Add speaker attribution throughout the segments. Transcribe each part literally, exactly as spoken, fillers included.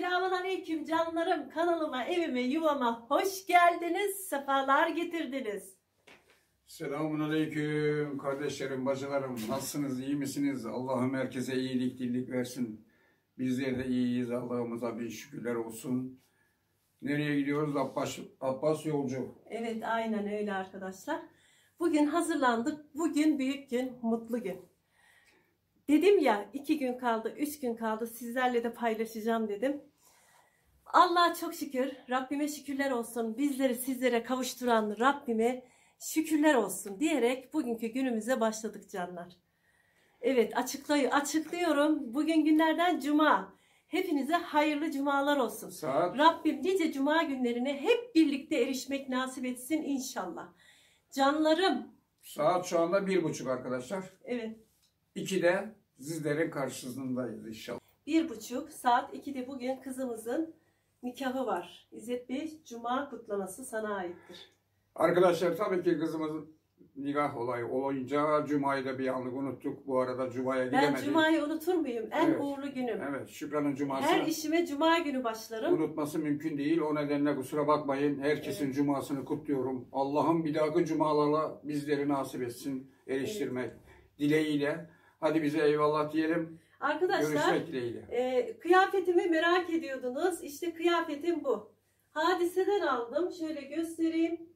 Speaker 1: Selamünaleyküm canlarım, kanalıma, evime, yuvama hoş geldiniz, sefalar getirdiniz.
Speaker 2: Selamünaleyküm kardeşlerim, bacılarım. Nasılsınız, iyi misiniz? Allah'ım herkese iyilik, dirlik versin. Bizler de iyiyiz, Allah'ımıza bin şükürler olsun. Nereye gidiyoruz? Abbas, Abbas yolcu.
Speaker 1: Evet, aynen öyle arkadaşlar. Bugün hazırlandık. Bugün büyük gün, mutlu gün. Dedim ya, iki gün kaldı, üç gün kaldı. Sizlerle de paylaşacağım dedim. Allah'a çok şükür, Rabbime şükürler olsun. Bizleri sizlere kavuşturan Rabbime şükürler olsun diyerek bugünkü günümüze başladık canlar. Evet, açıklay açıklıyorum. Bugün günlerden cuma. Hepinize hayırlı cumalar olsun.
Speaker 2: Saat.
Speaker 1: Rabbim nice cuma günlerine hep birlikte erişmek nasip etsin inşallah. Canlarım.
Speaker 2: Saat şu anda bir buçuk arkadaşlar.
Speaker 1: Evet.
Speaker 2: İkide sizlerin karşısındayız inşallah.
Speaker 1: Bir buçuk saat ikide bugün kızımızın nikahı var. İzzet Bey, cuma kutlaması sana aittir.
Speaker 2: Arkadaşlar tabii ki kızımızın nikah olayı olunca Cuma'yı da bir anlık unuttuk. Bu arada Cuma'ya gidemedik.
Speaker 1: Ben Cuma'yı unutur muyum? En
Speaker 2: Evet.
Speaker 1: uğurlu günüm.
Speaker 2: Evet, Şükran'ın Cuması.
Speaker 1: Her işime Cuma günü başlarım.
Speaker 2: Unutması mümkün değil. O nedenle kusura bakmayın. Herkesin evet. Cumasını kutluyorum. Allah'ım bir dahaki cumalarla bizleri nasip etsin. Eriştirmek evet. dileğiyle. Hadi bize eyvallah diyelim.
Speaker 1: Arkadaşlar e, kıyafetimi merak ediyordunuz. İşte kıyafetim bu. Hadiseden aldım. Şöyle göstereyim.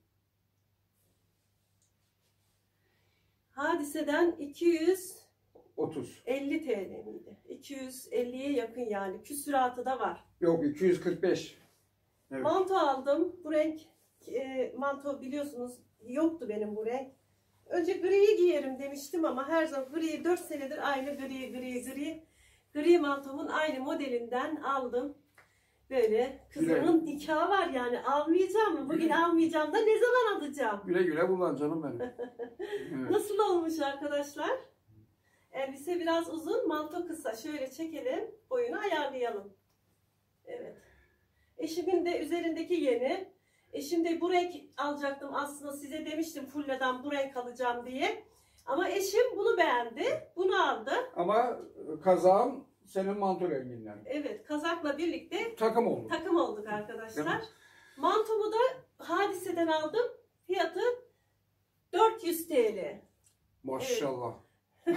Speaker 1: Hadiseden iki yüz
Speaker 2: otuz
Speaker 1: elli T L miydi? iki yüz elliye yakın yani. Küsuratı da var.
Speaker 2: Yok, iki yüz kırk beş. Evet.
Speaker 1: Manto aldım. Bu renk e, manto biliyorsunuz yoktu benim bu renk. Önce griyi giyerim demiştim ama her zaman gri, dört senedir aynı gri gri gri. Gri mantomun aynı modelinden aldım. Böyle kızımın güle. Nikahı var yani almayacağım mı? Bugün güle. Almayacağım da ne zaman alacağım?
Speaker 2: Güle güle kullan canım benim.
Speaker 1: Evet. Nasıl olmuş arkadaşlar? Elbise biraz uzun, manto kısa. Şöyle çekelim, boyunu ayarlayalım. Evet. Eşimin de üzerindeki yeni. Eşim de bu renk alacaktım aslında, size demiştim fulleden bu renk alacağım diye. Ama eşim bunu beğendi, bunu aldı.
Speaker 2: Ama kazağın senin manto renginden.
Speaker 1: Evet, kazakla birlikte
Speaker 2: takım olduk.
Speaker 1: Takım olduk arkadaşlar. Mantomu da Hadise'den aldım. Fiyatı dört yüz T L.
Speaker 2: Maşallah.
Speaker 1: Evet,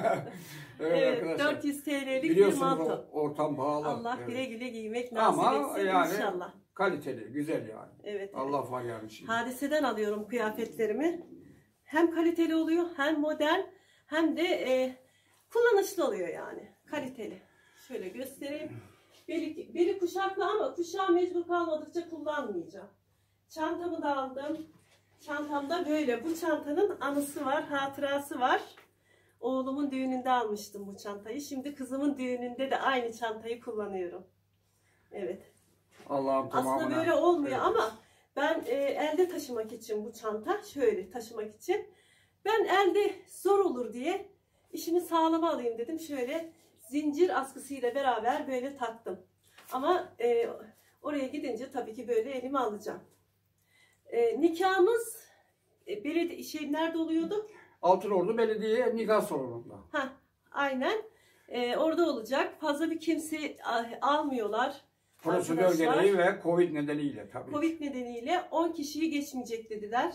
Speaker 1: evet, evet dört yüz T L'lik bir manto.
Speaker 2: Ortam pahalı.
Speaker 1: Allah
Speaker 2: evet. Güle
Speaker 1: güle giymek nasip
Speaker 2: ama
Speaker 1: etsin
Speaker 2: yani
Speaker 1: inşallah.
Speaker 2: Kaliteli, güzel yani.
Speaker 1: Evet.
Speaker 2: Allah evet. var yani şimdi.
Speaker 1: Hadise'den alıyorum kıyafetlerimi. Hem kaliteli oluyor, hem modern, hem de e, kullanışlı oluyor yani. Kaliteli. Şöyle göstereyim. Beli, beli kuşaklı ama kuşağı mecbur kalmadıkça kullanmayacağım. Çantamı da aldım. Çantamda böyle. Bu çantanın anısı var, hatırası var. Oğlumun düğününde almıştım bu çantayı. Şimdi kızımın düğününde de aynı çantayı kullanıyorum. Evet.
Speaker 2: Allah'ım tamamına.
Speaker 1: Aslında böyle olmuyor evet. Ama ben e, elde taşımak için bu çanta, şöyle taşımak için. Ben elde zor olur diye işimi sağlama alayım dedim. Şöyle zincir askısıyla beraber böyle taktım. Ama e, oraya gidince tabii ki böyle elime alacağım. E, nikahımız e, belediye şey nerede oluyordu?
Speaker 2: Altınordu Belediye Nikah Salonu'nda.
Speaker 1: Ha, aynen. E, orada olacak. Fazla bir kimse almıyorlar.
Speaker 2: Prosedür gereği ve Covid nedeniyle tabii.
Speaker 1: Covid nedeniyle on kişiyi geçmeyecek dediler.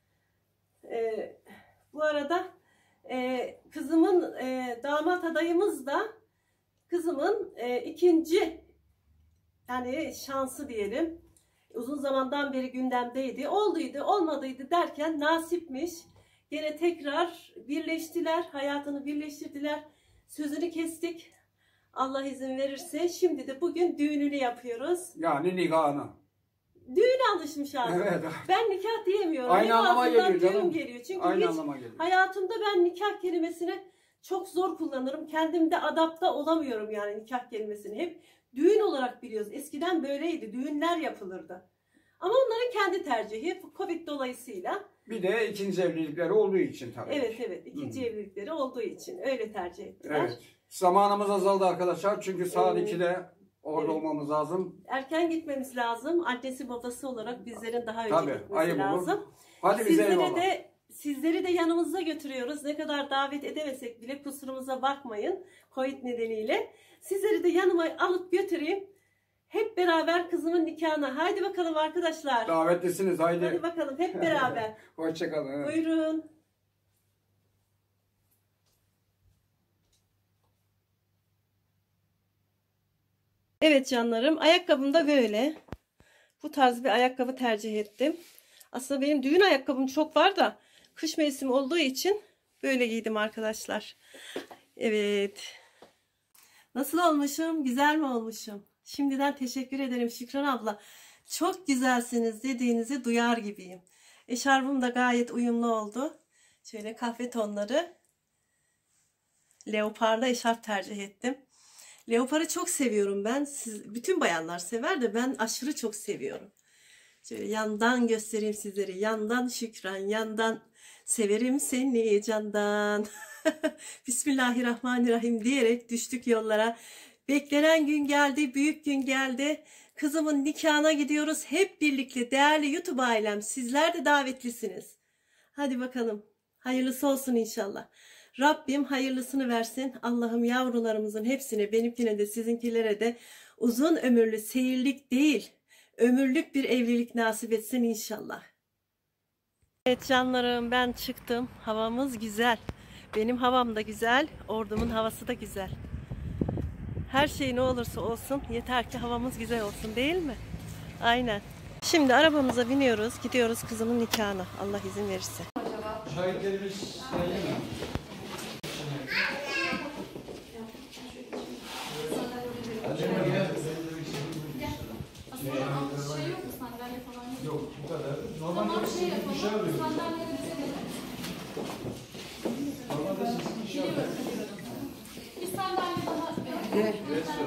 Speaker 1: E, bu arada e, kızımın e, damat adayımız da kızımın e, ikinci yani şansı diyelim. Uzun zamandan beri gündemdeydi. Olduydu, olmadıydı derken nasipmiş. Gene tekrar birleştiler. Hayatını birleştirdiler. Sözünü kestik. Allah izin verirse. Şimdi de bugün düğününü yapıyoruz.
Speaker 2: Yani nikahını.
Speaker 1: Düğüne alışmış artık. Evet. Ben nikah diyemiyorum.
Speaker 2: Aynı
Speaker 1: Benim
Speaker 2: anlama geliyor canım.
Speaker 1: Geliyor. Çünkü
Speaker 2: Aynı
Speaker 1: hiç
Speaker 2: anlama geliyor.
Speaker 1: Hayatımda ben nikah kelimesini çok zor kullanırım. Kendimde adapte olamıyorum yani nikah kelimesini. Hep düğün olarak biliyoruz. Eskiden böyleydi. Düğünler yapılırdı. Ama onların kendi tercihi. Covid dolayısıyla.
Speaker 2: Bir de ikinci evlilikleri olduğu için tabii.
Speaker 1: Evet evet. İkinci hmm. evlilikleri olduğu için öyle tercih ettiler.
Speaker 2: Evet. Zamanımız azaldı arkadaşlar. Çünkü saat evet. ikide orada evet. olmamız lazım.
Speaker 1: Erken gitmemiz lazım. Annesi babası olarak bizlerin daha önce tabii, gitmesi
Speaker 2: ayıp
Speaker 1: lazım.
Speaker 2: Olur. Hadi bize
Speaker 1: Sizlere
Speaker 2: eyvallah.
Speaker 1: de Sizleri de yanımızda götürüyoruz. Ne kadar davet edemesek bile kusurumuza bakmayın. Covid nedeniyle. Sizleri de yanıma alıp götüreyim. Hep beraber kızımın nikahına. Haydi bakalım arkadaşlar.
Speaker 2: Davetlisiniz haydi.
Speaker 1: Hadi bakalım hep beraber.
Speaker 2: Hoşçakalın.
Speaker 1: Buyurun. Evet canlarım, ayakkabım da böyle. Bu tarz bir ayakkabı tercih ettim. Aslında benim düğün ayakkabım çok var da kış mevsimi olduğu için böyle giydim arkadaşlar. Evet. Nasıl olmuşum? Güzel mi olmuşum? Şimdiden teşekkür ederim Şükran abla. Çok güzelsiniz dediğinizi duyar gibiyim. Eşarbım da gayet uyumlu oldu. Şöyle kahve tonları. Leoparlı eşarp tercih ettim. Leoparı çok seviyorum ben. Siz, bütün bayanlar sever de ben aşırı çok seviyorum. Şöyle yandan göstereyim sizlere. Yandan Şükran, yandan severim seni candan. Bismillahirrahmanirrahim diyerek düştük yollara. Beklenen gün geldi, büyük gün geldi. Kızımın nikahına gidiyoruz hep birlikte. Değerli YouTube ailem, sizler de davetlisiniz. Hadi bakalım. Hayırlısı olsun inşallah. Rabbim hayırlısını versin. Allah'ım yavrularımızın hepsine, benimkine de sizinkilere de uzun ömürlü, seyirlik değil, ömürlük bir evlilik nasip etsin inşallah. Evet canlarım, ben çıktım. Havamız güzel. Benim havam da güzel. Ordumun havası da güzel. Her şey ne olursa olsun yeter ki havamız güzel olsun, değil mi? Aynen. Şimdi arabamıza biniyoruz. Gidiyoruz kızımın nikahına. Allah izin verirse.
Speaker 2: Şahitlerimiz sayın mı?
Speaker 3: Şey yok mu, sandalye falan yok?
Speaker 2: Yok, bu kadar.
Speaker 3: Tamam,
Speaker 2: Normalde
Speaker 3: şey
Speaker 2: siz
Speaker 3: yapalım,
Speaker 2: bir şey arıyorsunuz.
Speaker 3: sandalye verelim.
Speaker 2: Normalde siz bir şey arıyorsunuz.
Speaker 3: Bir sandalye daha verelim.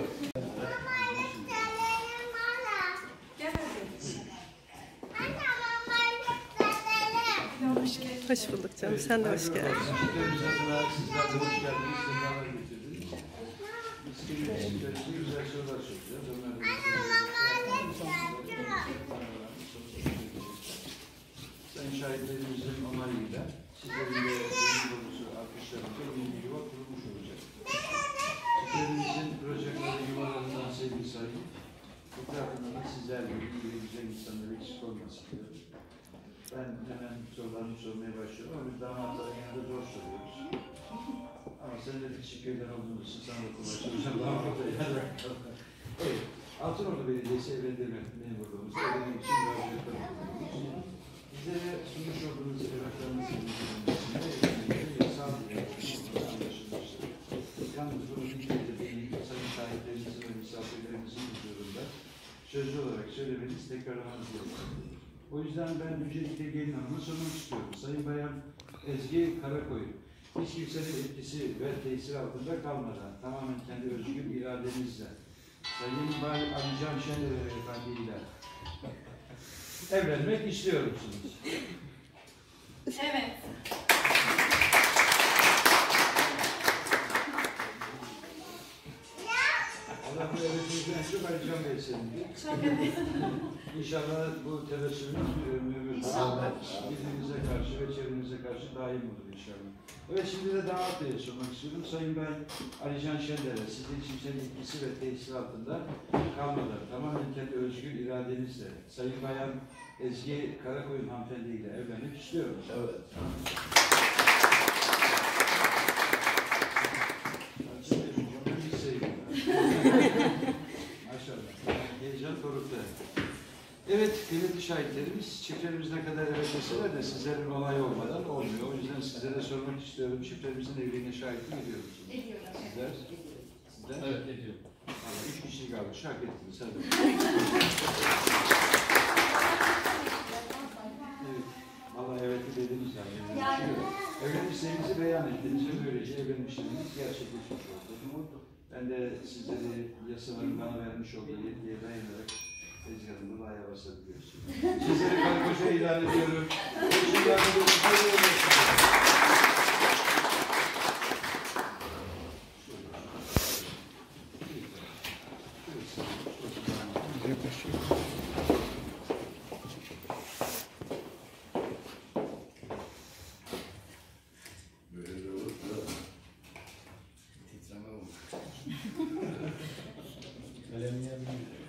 Speaker 3: Gel hadi.
Speaker 1: Hoş bulduk canım. Sen de hoş geldin.
Speaker 4: Şirketimiz adına sizler de hoş geldiniz. Sefalar getirdiniz. Biz şirketimize güzel sorular soracağız. Onları Sayın şahitlerimizin onayıyla sizlerin de yeni konusu alkışlarınızla yeni bir yuva kurulmuş olacak. Şirketimizin projeleri yuvalarından sevgi sahibi, etrafında da sizler gibi iyi ve güzel insanları eksik olmasın diyorum. Ben hemen sorularımı sormaya başlıyorum ama biz damatların yanında zor soruyoruz. Ama sen de Teşekkürler olduğunuz için sana da kolay soracağım. Damatla yanında. Evet, Altınordu Belediyesi evlendirme memurluğumuzda evlenmek için müracaat tanıtıyoruz. Bizlere sunmuş olduğunuz evraklarınızın üzerinde evlenmeyi yasal bir anlaşılmıştır. Yalnız bunu bilgiyle de değil, sayın şahitlerimizin ve misafirlerimizin huzurunda sözlü olarak söylemeniz, tekrarlamanız gerekiyor. O yüzden ben öncelikle gelin hanıma sormak istiyorum. Sayın Bayan Ezgi Karakoyun, hiç kimsenin etkisi ve tesir altında kalmadan, tamamen kendi özgür iradenizle, Sayın Bay Alican Şener Efendi ile evlenmek istiyor musunuz?
Speaker 3: Evet.
Speaker 4: Allah bu evletinizi en çok Alican Bey sevindi.
Speaker 3: Çok evet.
Speaker 4: İnşallah bu tebessümümüz bir ömür boyu birbirimize karşı ve çevremize karşı daim olur inşallah. Evet, şimdi de damat Bey'e sormak istiyorum. Sayın Bey Alican Şender'e sizin kimsenin etkisi ve tesir altında kalmadan tamamen kendi özgür iradenizle Sayın Bayan Ezgi Karakoyun hanımefendi ile evlenmek istiyor musunuz? Evet. Maşallah. Heyecan dorukta. Evet, kıymetli şahitlerimiz, çiftlerimiz ne kadar evet deseler de sizlerin onayı olmadan olmuyor. O yüzden sizlere sormak istiyorum, çiftlerimizin evliliğine şahitlik ediyor musunuz?
Speaker 3: Ediyorum.
Speaker 4: Sizler? Sizler? Evet, ediyorum. Ama üç kişi kaldı, şak ettiniz. Hadi. Evet, vallahi evet dediniz yani. yani. Evlenmişliğinizi beyan ettiniz ve böylece evlenmişliğiniz gerçekleşmiş oldu. Ben de sizleri yasaların bana vermiş olduğu yetkiye dayanarak tezgahımda laya basabiliyorsun. Sizleri karı koca ilan ediyorum. Teşekkür ederim.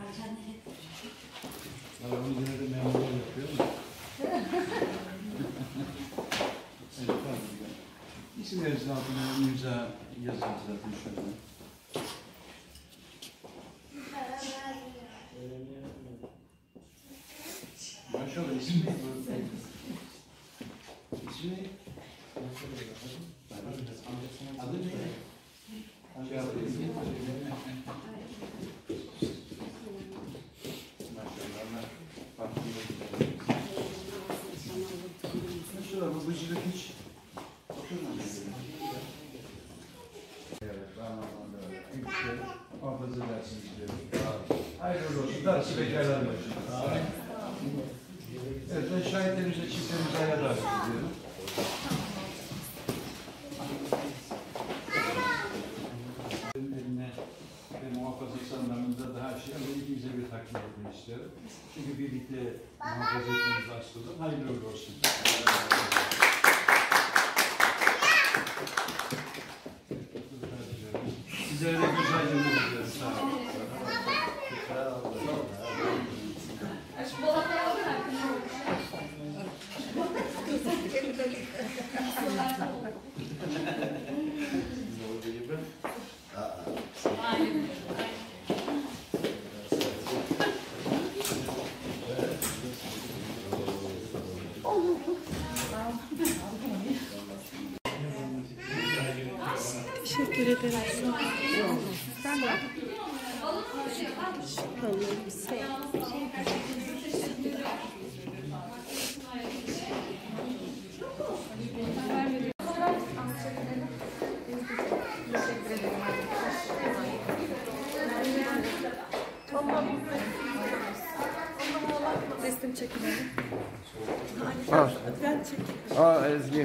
Speaker 4: Valla bunu yine de memnun yapıyor mu? Evet, tamam. İsimlerinizin altına imza yazın zaten şöyle. Maşallah isim ne? İsmi ne? Adı ne? Şey yapayım. Maşallah. Maşallah bu bıcırık hiç oturmadı. Evet, Ramazan'da en güzel muhafaza edersiniz diyorum. Hayırlı olsun. Darısı bekarlar başına. Evet, ben şahitlerimize çiftlerimize ayağa davet ediyorum. Eline ve muhafazası anlamında daha şey ama ikimize bir takdim etmek istiyorum. Çünkü birlikte muhafaza etmemiz aslında hayırlı uğurlu olsun. Sizlere de güzel yıllar diliyorum. Sağ olun. Sağ olun.
Speaker 3: Şu dolapları alır hakkında. Aynen.
Speaker 1: Teşekkür ederim. Sen de.
Speaker 5: Resim çekilelim.
Speaker 2: Ha.
Speaker 1: Ben çekeyim.
Speaker 2: Aa Ezgi.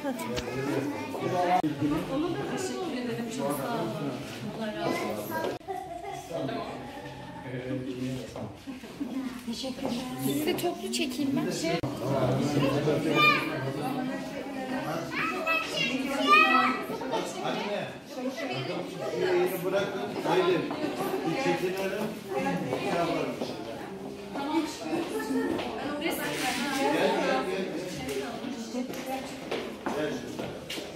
Speaker 3: Onu da teşekkür ederim. Çok sağ olun. Allah razı olsun.
Speaker 5: Sizi de toplu çekeyim ben. Şey...
Speaker 4: Yayını bırakın. Haydi. Bir çekinelim. Gel gel gel. Gel şurada.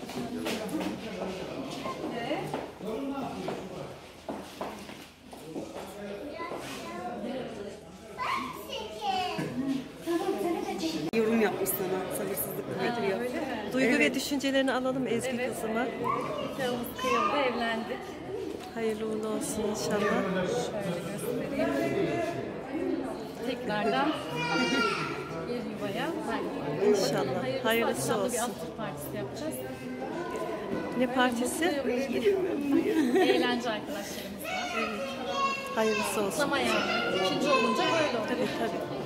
Speaker 1: Yorum yapmış sana. Sabırsızlıkla bekliyor. Duygu
Speaker 5: Evet.
Speaker 1: ve düşüncelerini alalım Ezgi
Speaker 5: Evet.
Speaker 1: kızıma.
Speaker 5: Nikahımız kıyıldı, evlendik.
Speaker 1: Hayırlı uğurlu olsun inşallah.
Speaker 5: Şöyle göstereyim. Tekrardan bir yuvaya ben
Speaker 1: İnşallah.
Speaker 5: Hayırlısı,
Speaker 1: Hayırlısı
Speaker 5: akşam da
Speaker 1: olsun.
Speaker 5: bir after partisi yapacağız.
Speaker 1: Ne partisi?
Speaker 5: Eğlence arkadaşlarımızla.
Speaker 1: Hayırlısı olsun.
Speaker 5: Kutlama yani. İkinci olunca böyle oluyor.
Speaker 1: Tabii tabii.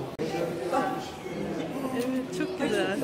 Speaker 1: Evet, çok güzel.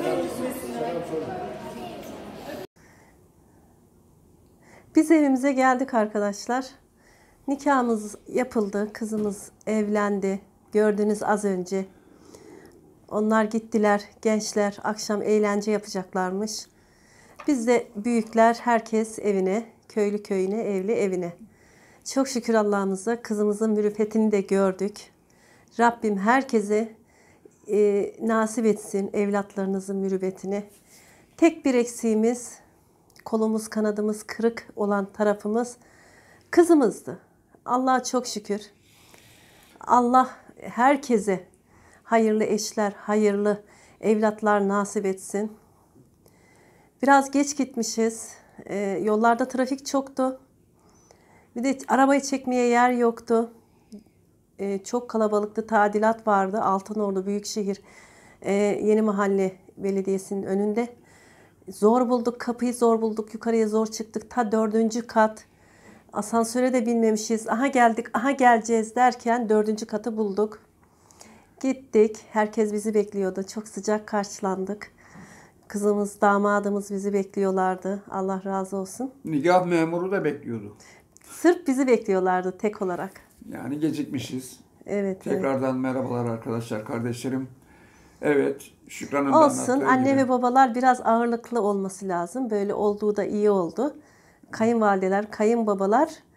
Speaker 1: Biz evimize geldik arkadaşlar. Nikahımız yapıldı. Kızımız evlendi. Gördünüz az önce. Onlar gittiler. Gençler akşam eğlence yapacaklarmış. Biz de büyükler herkes evine, köylü köyüne, evli evine. Çok şükür Allah'ımıza kızımızın mürüvvetini de gördük. Rabbim herkese e, nasip etsin evlatlarınızın mürüvvetini. Tek bir eksiğimiz, kolumuz kanadımız kırık olan tarafımız kızımızdı. Allah'a çok şükür. Allah herkese hayırlı eşler, hayırlı evlatlar nasip etsin. Biraz geç gitmişiz. E, yollarda trafik çoktu. Bir de arabayı çekmeye yer yoktu. E, çok kalabalıktı. Tadilat vardı. Altınordu Büyükşehir e, Yeni Mahalle Belediyesi'nin önünde. Zor bulduk. Kapıyı zor bulduk. Yukarıya zor çıktık. Ta dördüncü kat. Asansöre de binmemişiz. Aha geldik, aha geleceğiz derken dördüncü katı bulduk. Gittik. Herkes bizi bekliyordu. Çok sıcak karşılandık. Kızımız, damadımız bizi bekliyorlardı. Allah razı olsun.
Speaker 2: Nikah memuru da bekliyordu.
Speaker 1: Sırf bizi bekliyorlardı tek olarak.
Speaker 2: Yani gecikmişiz.
Speaker 1: Evet. evet.
Speaker 2: Tekrardan merhabalar arkadaşlar, kardeşlerim. Evet, Şükran'ın da
Speaker 1: Olsun.
Speaker 2: anlattığı
Speaker 1: Anne
Speaker 2: gibi.
Speaker 1: ve babalar biraz ağırlıklı olması lazım. Böyle olduğu da iyi oldu. Kayınvalideler, kayınbabalar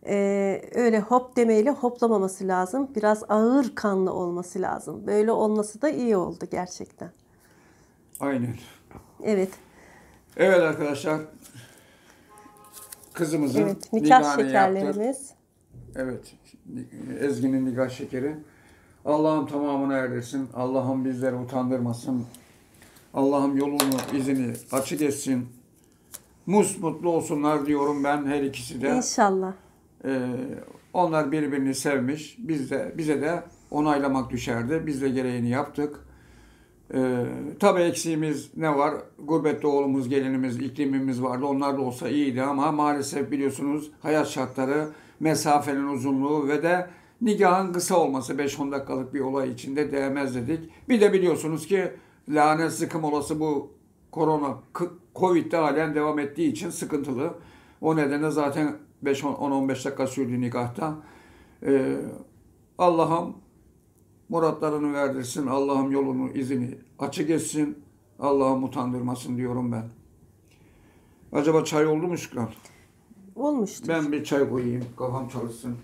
Speaker 1: e, öyle hop demeyle hoplamaması lazım. Biraz ağır kanlı olması lazım. Böyle olması da iyi oldu gerçekten.
Speaker 2: Aynen.
Speaker 1: Evet.
Speaker 2: Evet arkadaşlar. Kızımızın
Speaker 1: Evet. Nikah
Speaker 2: nikahını
Speaker 1: şekerlerimiz.
Speaker 2: yaptık. Evet. Ezgi'nin nikah şekeri. Allah'ım tamamını erdirsin. Allah'ım bizleri utandırmasın. Allah'ım yolunu, izini açık etsin. Musmutlu olsunlar diyorum ben her ikisi de.
Speaker 1: İnşallah.
Speaker 2: Ee, onlar birbirini sevmiş. Biz de bize de onaylamak düşerdi. Biz de gereğini yaptık. Ee, tabii eksiğimiz ne var? Gurbette oğlumuz, gelinimiz, iklimimiz vardı. Onlar da olsa iyiydi ama maalesef biliyorsunuz hayat şartları, mesafenin uzunluğu ve de nikahın kısa olması beş on dakikalık bir olay içinde değmez dedik. Bir de biliyorsunuz ki lanet zıkkım olası bu korona, Covid'de halen devam ettiği için sıkıntılı. O nedenle zaten beş on on beş dakika sürdü nikahta. Ee, Allah'ım muratlarını verdirsin. Allah'ım yolunu, izini açık etsin. Allah'ım utandırmasın diyorum ben. Acaba çay oldu mu Şükran?
Speaker 1: Olmuştur.
Speaker 2: Ben bir çay koyayım. Kafam çalışsın.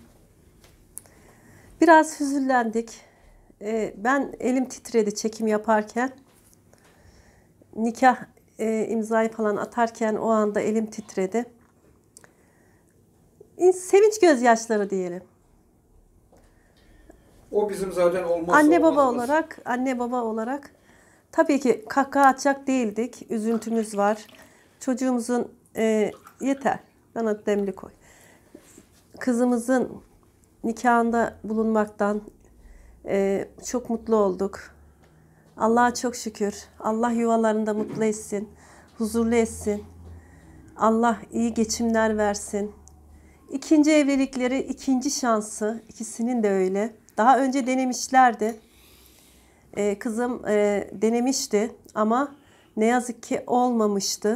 Speaker 1: Biraz hüzünlendik. Ee, ben elim titredi çekim yaparken. Nikah e, imzayı falan atarken o anda elim titredi. Sevinç gözyaşları diyelim.
Speaker 2: O bizim zaten olmazsa
Speaker 1: Anne baba
Speaker 2: olmazımız.
Speaker 1: olarak, anne baba olarak tabii ki kahkaha atacak değildik. Üzüntümüz var. Çocuğumuzun e, yeter. Bana demli koy. Kızımızın nikahında bulunmaktan e, çok mutlu olduk. Allah'a çok şükür. Allah yuvalarında mutlu etsin. Huzurlu etsin. Allah iyi geçimler versin. İkinci evlilikleri, ikinci şansı. İkisinin de öyle. Daha önce denemişlerdi. Ee, kızım e, denemişti ama ne yazık ki olmamıştı.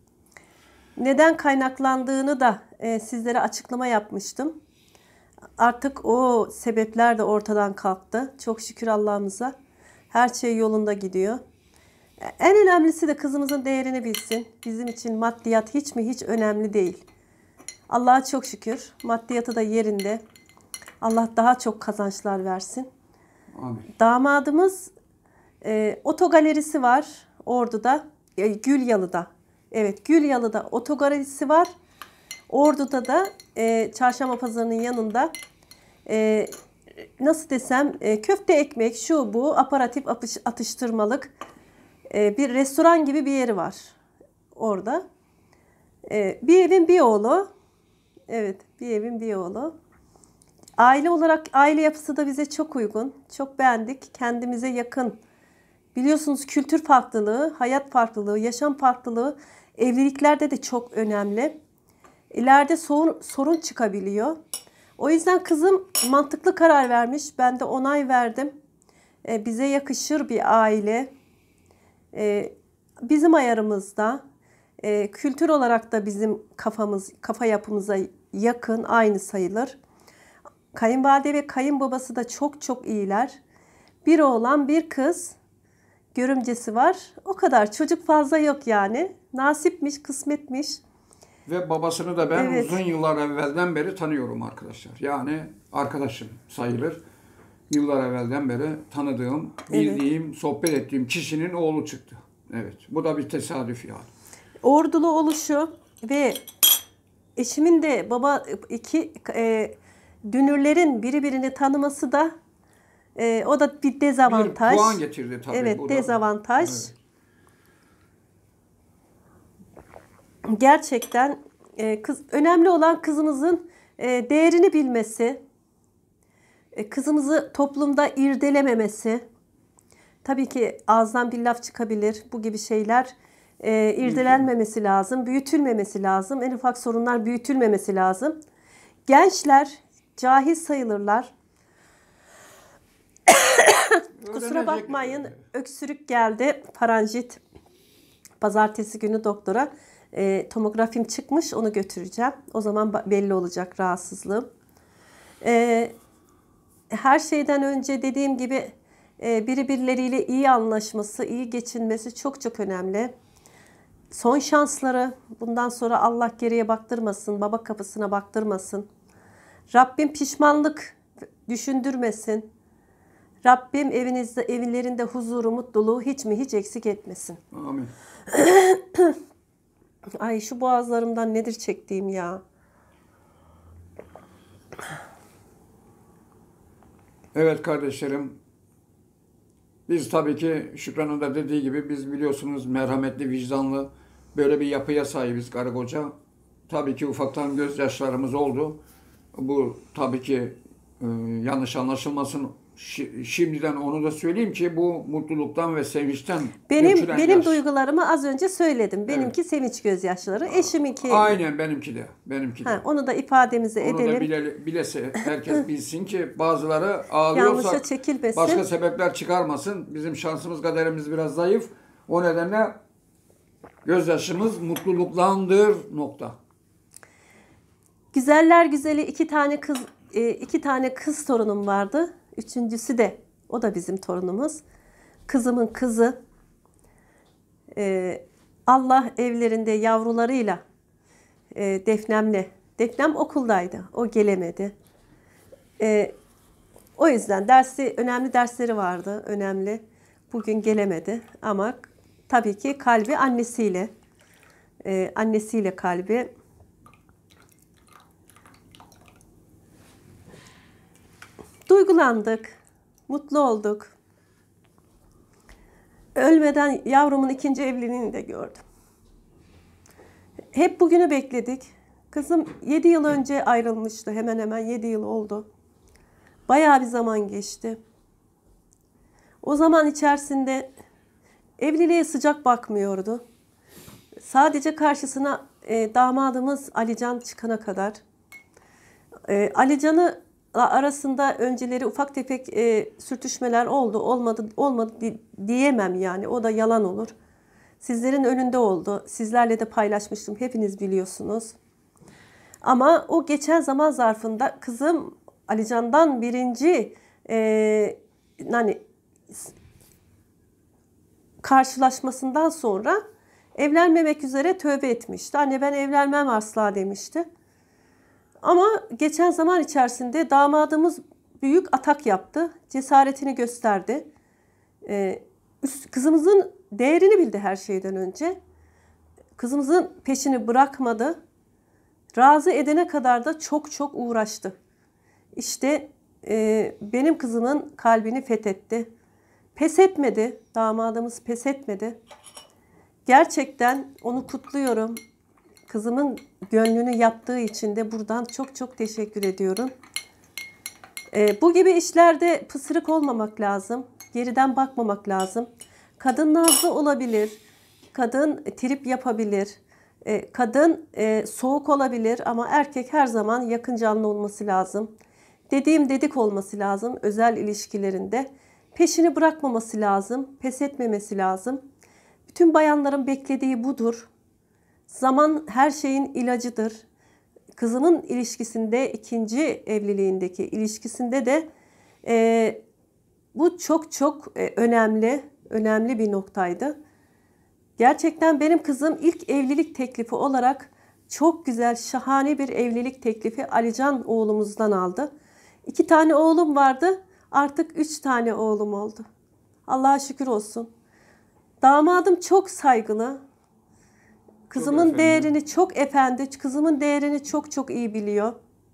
Speaker 1: Neden kaynaklandığını da e, sizlere açıklama yapmıştım. Artık o sebepler de ortadan kalktı. Çok şükür Allah'ımıza. Her şey yolunda gidiyor. En önemlisi de kızımızın değerini bilsin. Bizim için maddiyat hiç mi hiç önemli değil. Allah'a çok şükür. Maddiyatı da yerinde. Allah daha çok kazançlar versin.
Speaker 2: Amin.
Speaker 1: Damadımız e, otogalerisi var Ordu'da. E, Gülyalı'da. Evet, Gülyalı'da otogalerisi var. Ordu'da da e, Çarşamba Pazarı'nın yanında e, nasıl desem e, köfte ekmek şu bu aparatif atıştırmalık e, bir restoran gibi bir yeri var orada. E, bir evin bir oğlu. Evet, bir evin bir oğlu. Aile olarak aile yapısı da bize çok uygun. Çok beğendik. Kendimize yakın. Biliyorsunuz kültür farklılığı, hayat farklılığı, yaşam farklılığı evliliklerde de çok önemli. İleride sorun, sorun çıkabiliyor. O yüzden kızım mantıklı karar vermiş. Ben de onay verdim. Ee, bize yakışır bir aile. Ee, bizim ayarımızda. E, kültür olarak da bizim kafamız, kafa yapımıza yakın, aynı sayılır. Kayınvalide ve kayınbabası da çok çok iyiler. Bir oğlan, bir kız, görümcesi var. O kadar. Çocuk fazla yok yani. Nasipmiş, kısmetmiş.
Speaker 2: Ve babasını da ben
Speaker 1: Evet.
Speaker 2: uzun yıllar evvelden beri tanıyorum arkadaşlar. Yani arkadaşım sayılır. Yıllar evvelden beri tanıdığım, bildiğim, evet. sohbet ettiğim kişinin oğlu çıktı. Evet. Bu da bir tesadüf yani.
Speaker 1: Ordulu oluşu ve eşimin de baba iki e, dünürlerin birbirini tanıması da e, o da bir dezavantaj.
Speaker 2: Bir puan getirdi tabii.
Speaker 1: Evet,
Speaker 2: bu
Speaker 1: dezavantaj.
Speaker 2: Da, evet.
Speaker 1: Gerçekten e, kız önemli olan kızımızın e, değerini bilmesi, e, kızımızı toplumda irdelememesi. Tabii ki ağızdan bir laf çıkabilir. Bu gibi şeyler e, irdelenmemesi lazım, büyütülmemesi lazım. En ufak sorunlar büyütülmemesi lazım. Gençler cahil sayılırlar. Kusura bakmayın, öksürük geldi, faranjit. Pazartesi günü doktora e, tomografim çıkmış, onu götüreceğim. O zaman belli olacak rahatsızlığım. E, her şeyden önce dediğim gibi e, birbirleriyle iyi anlaşması, iyi geçinmesi çok çok önemli. Son şansları, bundan sonra Allah geriye baktırmasın, baba kapısına baktırmasın. Rabbim pişmanlık düşündürmesin. Rabbim evinizde, evlerinde huzuru, mutluluğu hiç mi hiç eksik etmesin.
Speaker 2: Amin.
Speaker 1: Ay şu boğazlarımdan nedir çektiğim ya.
Speaker 2: Evet kardeşlerim, biz tabii ki Şükran'ın da dediği gibi biz biliyorsunuz merhametli, vicdanlı böyle bir yapıya sahibiz karı koca. Tabii ki ufaktan gözyaşlarımız oldu. Bu tabii ki e, yanlış anlaşılmasın. Şi- Şimdiden onu da söyleyeyim ki bu mutluluktan ve sevinçten
Speaker 1: Benim
Speaker 2: dökülen
Speaker 1: benim
Speaker 2: yaş.
Speaker 1: duygularımı az önce söyledim. Benimki sevinç gözyaşları. Eşiminki.
Speaker 2: Aynen benimki de. Benimki de.
Speaker 1: Ha, onu da ifademize
Speaker 2: Onu
Speaker 1: edelim.
Speaker 2: da bile, bilese herkes bilsin ki bazıları ağlıyorsa
Speaker 1: Yanlışa çekilmesin.
Speaker 2: başka sebepler çıkarmasın. Bizim şansımız, kaderimiz biraz zayıf. O nedenle gözyaşımız mutluluklandır nokta.
Speaker 1: Güzeller güzeli iki tane kız e, iki tane kız torunum vardı. Üçüncüsü de o da bizim torunumuz. Kızımın kızı. Ee, Allah evlerinde yavrularıyla e, Defnem'le. Defnem okuldaydı. O gelemedi. Ee, o yüzden dersi önemli dersleri vardı. Önemli. Bugün gelemedi. Ama tabii ki kalbi annesiyle. E, annesiyle kalbi. Duygulandık, mutlu olduk. Ölmeden yavrumun ikinci evliliğini de gördüm. Hep bugünü bekledik. Kızım yedi yıl önce ayrılmıştı. Hemen hemen yedi yıl oldu. Bayağı bir zaman geçti. O zaman içerisinde evliliğe sıcak bakmıyordu. Sadece karşısına e, damadımız Alican çıkana kadar. E, Alican'ı arasında önceleri ufak tefek e, sürtüşmeler oldu. Olmadı olmadı di- diyemem yani. O da yalan olur. Sizlerin önünde oldu. Sizlerle de paylaşmıştım. Hepiniz biliyorsunuz. Ama o geçen zaman zarfında kızım Alican'dan birinci e, hani karşılaşmasından sonra evlenmemek üzere tövbe etmişti. Anne ben evlenmem asla demişti. Ama geçen zaman içerisinde damadımız büyük atak yaptı. Cesaretini gösterdi. Ee, kızımızın değerini bildi her şeyden önce. Kızımızın peşini bırakmadı. Razı edene kadar da çok çok uğraştı. İşte e, benim kızımın kalbini fethetti. Pes etmedi. Damadımız pes etmedi. Gerçekten onu kutluyorum. Kızımın gönlünü yaptığı için de buradan çok çok teşekkür ediyorum. Ee, bu gibi işlerde pısırık olmamak lazım. Geriden bakmamak lazım. Kadın nazlı olabilir. Kadın trip yapabilir. Ee, kadın e, soğuk olabilir ama erkek her zaman yakın canlı olması lazım. Dediğim dedik olması lazım özel ilişkilerinde. Peşini bırakmaması lazım. Pes etmemesi lazım. Bütün bayanların beklediği budur. Zaman her şeyin ilacıdır. Kızımın ilişkisinde, ikinci evliliğindeki ilişkisinde de e, bu çok çok e, önemli, önemli bir noktaydı. Gerçekten benim kızım ilk evlilik teklifi olarak çok güzel, şahane bir evlilik teklifi Alican oğlumuzdan aldı. İki tane oğlum vardı, artık üç tane oğlum oldu. Allah'a şükür olsun. Damadım çok saygılı. Kızımın
Speaker 2: Çok
Speaker 1: değerini çok efendi, kızımın değerini çok çok iyi biliyor.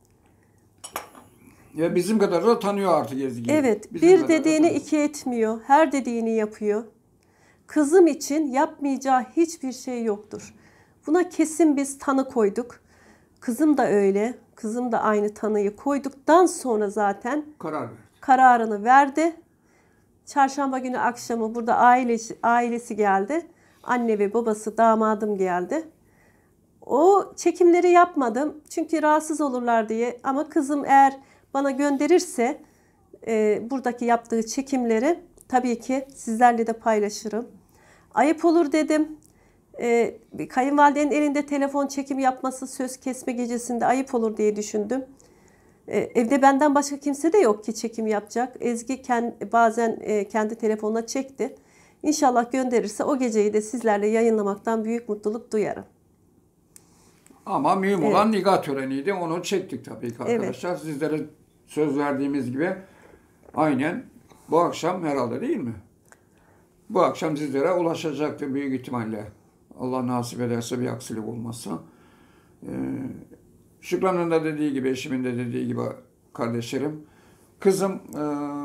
Speaker 2: Ya bizim kadar da tanıyor artık Ezgi'yi.
Speaker 1: Evet,
Speaker 2: Bizim
Speaker 1: bir
Speaker 2: kadar da
Speaker 1: dediğini
Speaker 2: tanıyor.
Speaker 1: iki etmiyor. Her dediğini yapıyor. Kızım için yapmayacağı hiçbir şey yoktur. Buna kesin biz tanı koyduk. Kızım da öyle. Kızım da aynı tanıyı koyduktan sonra zaten
Speaker 2: Karar verdi.
Speaker 1: kararını verdi. Çarşamba günü akşamı burada ailesi, ailesi geldi. Anne ve babası, damadım geldi. O çekimleri yapmadım. Çünkü rahatsız olurlar diye. Ama kızım eğer bana gönderirse e, buradaki yaptığı çekimleri tabii ki sizlerle de paylaşırım. Ayıp olur dedim. E, kayınvalidenin elinde telefon çekim yapması söz kesme gecesinde ayıp olur diye düşündüm. E, evde benden başka kimse de yok ki çekim yapacak. Ezgi kend, bazen e, kendi telefonuna çekti. İnşallah gönderirse o geceyi de sizlerle yayınlamaktan büyük mutluluk duyarım.
Speaker 2: Ama mühim
Speaker 1: Evet.
Speaker 2: olan nikah töreniydi. Onu çektik tabii ki arkadaşlar. Sizlere söz verdiğimiz gibi aynen bu akşam herhalde değil mi? Bu akşam sizlere ulaşacaktır büyük ihtimalle. Allah nasip ederse bir aksilik olmazsa. Ee, Şükran'ın da dediği gibi, eşimin de dediği gibi kardeşlerim. Kızım e,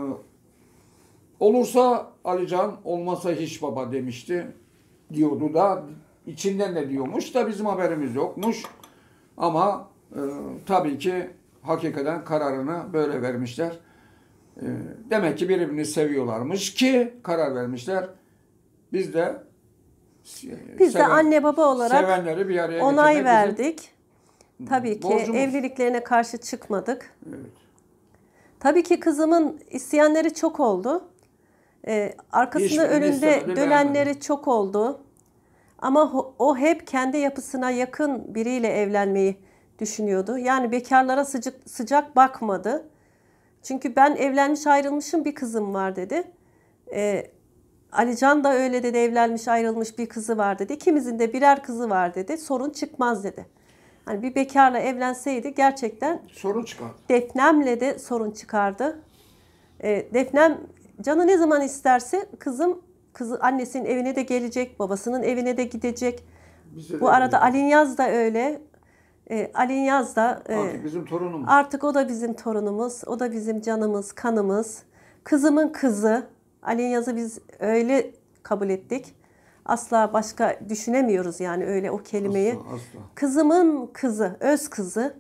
Speaker 2: olursa Alican, olmasa hiç baba demişti. Diyordu da, içinden de diyormuş da bizim haberimiz yokmuş. Ama e, tabii ki hakikaten kararını böyle vermişler. E, demek ki birbirini seviyorlarmış ki karar vermişler. Biz de e,
Speaker 1: Biz de
Speaker 2: seven-
Speaker 1: anne baba olarak
Speaker 2: sevenleri bir araya
Speaker 1: onay
Speaker 2: getirmek bizim-
Speaker 1: verdik. Tabii ki
Speaker 2: Borcumuz.
Speaker 1: evliliklerine karşı çıkmadık.
Speaker 2: Evet.
Speaker 1: Tabii ki kızımın isteyenleri çok oldu. Ee, arkasını
Speaker 2: Hiçbirini
Speaker 1: önünde
Speaker 2: istemedi,
Speaker 1: dönenleri
Speaker 2: beğenmedi.
Speaker 1: çok oldu. Ama ho- o hep kendi yapısına yakın biriyle evlenmeyi düşünüyordu. Yani bekarlara sıcak, sıcak bakmadı. Çünkü ben evlenmiş ayrılmışım, bir kızım var dedi. Ee, Alican da öyle dedi, evlenmiş ayrılmış bir kızı var dedi. İkimizin de birer kızı var dedi. Sorun çıkmaz dedi. Hani bir bekarla evlenseydi gerçekten
Speaker 2: Sorun çıkar.
Speaker 1: Defnem'le de sorun çıkardı. E, Defnem canı ne zaman isterse kızım kızı annesinin evine de gelecek, babasının evine de gidecek.
Speaker 2: Bize
Speaker 1: Bu
Speaker 2: de
Speaker 1: arada
Speaker 2: öyle.
Speaker 1: Alinyaz da öyle. E, Alinyaz da e,
Speaker 2: Artık bizim torunumuz.
Speaker 1: artık o da bizim torunumuz, o da bizim canımız, kanımız. Kızımın kızı. Alinyaz'ı biz öyle kabul ettik. Asla başka düşünemiyoruz yani öyle o kelimeyi.
Speaker 2: Asla, asla.
Speaker 1: Kızımın kızı, öz kızı.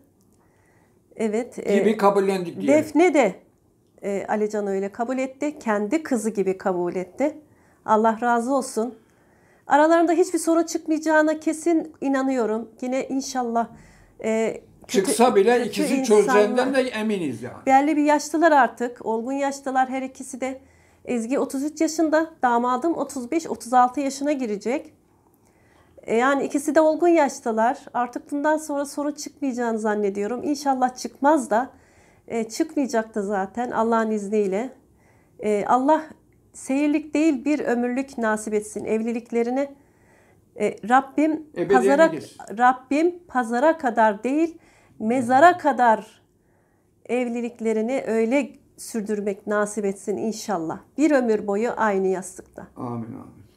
Speaker 1: Evet. e,
Speaker 2: Gibi kabullendik diye.
Speaker 1: Defne de e, Alican öyle kabul etti. Kendi kızı gibi kabul etti. Allah razı olsun. Aralarında hiçbir sorun çıkmayacağına kesin inanıyorum. Yine inşallah e, kötü-
Speaker 2: Çıksa bile
Speaker 1: kötü
Speaker 2: ikisi
Speaker 1: insanlar-
Speaker 2: çözeceğinden de eminiz yani.
Speaker 1: Belli bir yaşlılar artık. Olgun yaşlılar her ikisi de. Ezgi otuz üç yaşında. Damadım otuz beş otuz altı yaşına girecek. E, Yani ikisi de olgun yaştalar. Artık bundan sonra sorun çıkmayacağını zannediyorum. İnşallah çıkmaz da. E, çıkmayacak da zaten Allah'ın izniyle. E, Allah seyirlik değil bir ömürlük nasip etsin evliliklerini. E, Rabbim
Speaker 2: Ebediyen
Speaker 1: pazara
Speaker 2: gider.
Speaker 1: Rabbim pazara kadar değil mezara kadar evliliklerini öyle sürdürmek nasip etsin inşallah. Bir ömür boyu aynı yastıkta.
Speaker 2: Amin amin.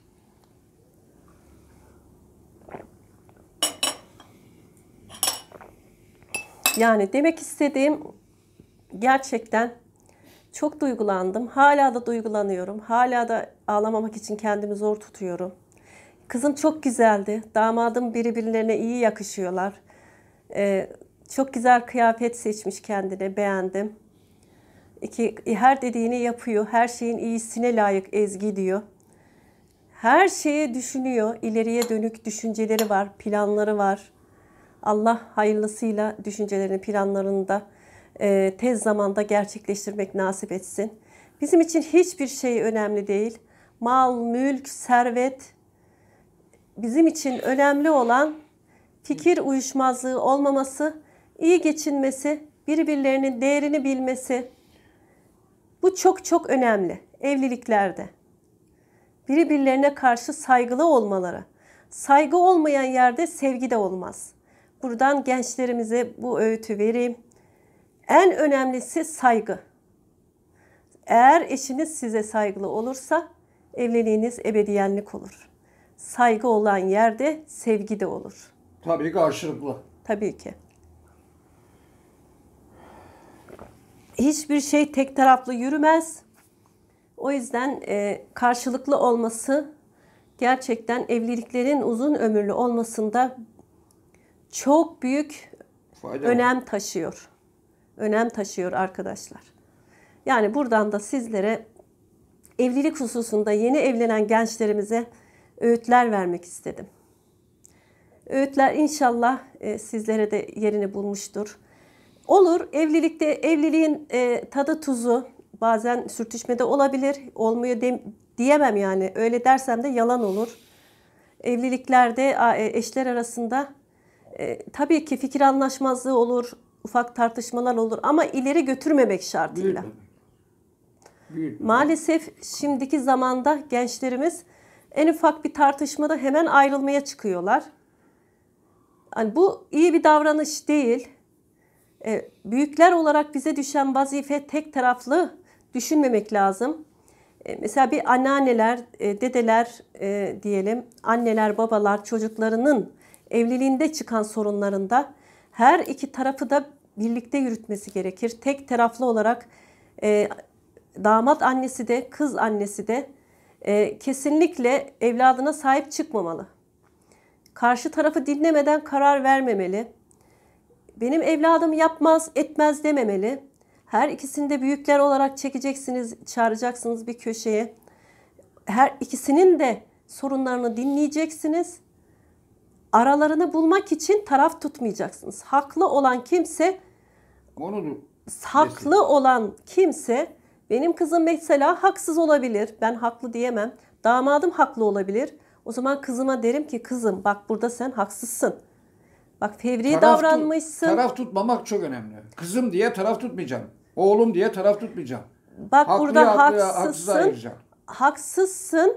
Speaker 1: Yani demek istediğim gerçekten çok duygulandım. Hala da duygulanıyorum. Hala da ağlamamak için kendimi zor tutuyorum. Kızım çok güzeldi. Damadım birbirlerine iyi yakışıyorlar. Ee, çok güzel kıyafet seçmiş kendine. Beğendim. İki, her dediğini yapıyor. Her şeyin iyisine layık Ezgi diyor. Her şeyi düşünüyor. İleriye dönük düşünceleri var, planları var. Allah hayırlısıyla düşüncelerini, planlarını da e, tez zamanda gerçekleştirmek nasip etsin. Bizim için hiçbir şey önemli değil. Mal, mülk, servet. Bizim için önemli olan fikir uyuşmazlığı olmaması, iyi geçinmesi, birbirlerinin değerini bilmesi. Bu çok çok önemli evliliklerde. Birbirlerine karşı saygılı olmaları. Saygı olmayan yerde sevgi de olmaz. Buradan gençlerimize bu öğütü vereyim. En önemlisi saygı. Eğer eşiniz size saygılı olursa evliliğiniz ebediyenlik olur. Saygı olan yerde sevgi de olur.
Speaker 2: Tabii karşılıklı.
Speaker 1: Tabii ki. Hiçbir şey tek taraflı yürümez. O yüzden e, karşılıklı olması gerçekten evliliklerin uzun ömürlü olmasında çok büyük
Speaker 2: Fayda var.
Speaker 1: önem taşıyor. Önem taşıyor arkadaşlar. Yani buradan da sizlere evlilik hususunda yeni evlenen gençlerimize öğütler vermek istedim. Öğütler inşallah e, sizlere de yerini bulmuştur. Olur, evlilikte evliliğin e, tadı tuzu bazen sürtüşmede olabilir. Olmuyor de, diyemem yani. Öyle dersem de yalan olur. Evliliklerde e, eşler arasında e, tabii ki fikir anlaşmazlığı olur, ufak tartışmalar olur ama ileri götürmemek şartıyla.
Speaker 2: Büyütme. Büyütme.
Speaker 1: Maalesef şimdiki zamanda gençlerimiz en ufak bir tartışmada hemen ayrılmaya çıkıyorlar. Yani bu iyi bir davranış değil. E, büyükler olarak bize düşen vazife tek taraflı düşünmemek lazım. E, mesela bir anneanneler, e, dedeler e, diyelim, anneler, babalar çocuklarının evliliğinde çıkan sorunlarında her iki tarafı da birlikte yürütmesi gerekir. Tek taraflı olarak e, damat annesi de kız annesi de e, kesinlikle evladına sahip çıkmamalı. Karşı tarafı dinlemeden karar vermemeli. Benim evladım yapmaz, etmez dememeli. Her ikisini de büyükler olarak çekeceksiniz, çağıracaksınız bir köşeye. Her ikisinin de sorunlarını dinleyeceksiniz. Aralarını bulmak için taraf tutmayacaksınız. Haklı olan kimse,
Speaker 2: Onu
Speaker 1: haklı olan kimse, benim kızım mesela haksız olabilir. Ben haklı diyemem. Damadım haklı olabilir. O zaman kızıma derim ki kızım bak burada sen haksızsın. Bak fevri
Speaker 2: taraf
Speaker 1: davranmışsın.
Speaker 2: Tut, taraf tutmamak çok önemli. Kızım diye taraf tutmayacağım. Oğlum diye taraf tutmayacağım.
Speaker 1: Bak
Speaker 2: Haklıya,
Speaker 1: burada
Speaker 2: haklıya, haksıza
Speaker 1: haksızsın.
Speaker 2: ayıracağım.
Speaker 1: Haksızsın.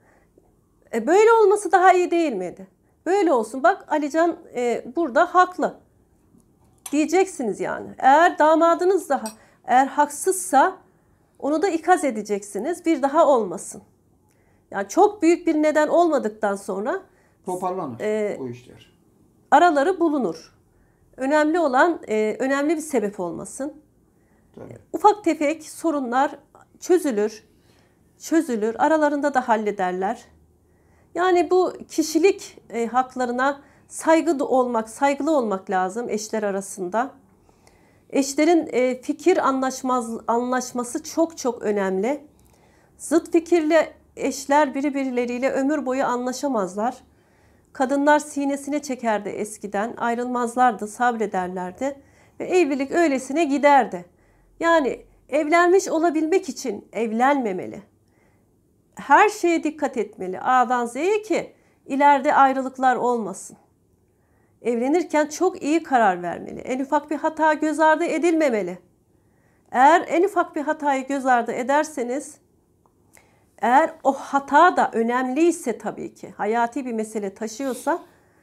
Speaker 1: E, böyle olması daha iyi değil miydi? Böyle olsun. Bak Alican e, burada haklı. Diyeceksiniz yani. Eğer damadınız da eğer haksızsa onu da ikaz edeceksiniz. Bir daha olmasın. Yani çok büyük bir neden olmadıktan sonra
Speaker 2: Toparlanır
Speaker 1: e,
Speaker 2: o işler.
Speaker 1: araları bulunur. Önemli olan e, önemli bir sebep olmasın.
Speaker 2: Tabii.
Speaker 1: Ufak tefek sorunlar çözülür. Çözülür. Aralarında da hallederler. Yani bu kişilik e, haklarına saygı olmak, saygılı olmak lazım eşler arasında. Eşlerin e, fikir anlaşmaz, anlaşması çok çok önemli. Zıt fikirli eşler birbirleriyle ömür boyu anlaşamazlar. Kadınlar sinesine çekerdi eskiden, ayrılmazlardı, sabrederlerdi ve evlilik öylesine giderdi. Yani evlenmiş olabilmek için evlenmemeli. Her şeye dikkat etmeli A'dan Z'ye ki ileride ayrılıklar olmasın. Evlenirken çok iyi karar vermeli. En ufak bir hata göz ardı edilmemeli. Eğer en ufak bir hatayı göz ardı ederseniz, eğer o hata da önemliyse tabii ki, hayati bir mesele taşıyorsa,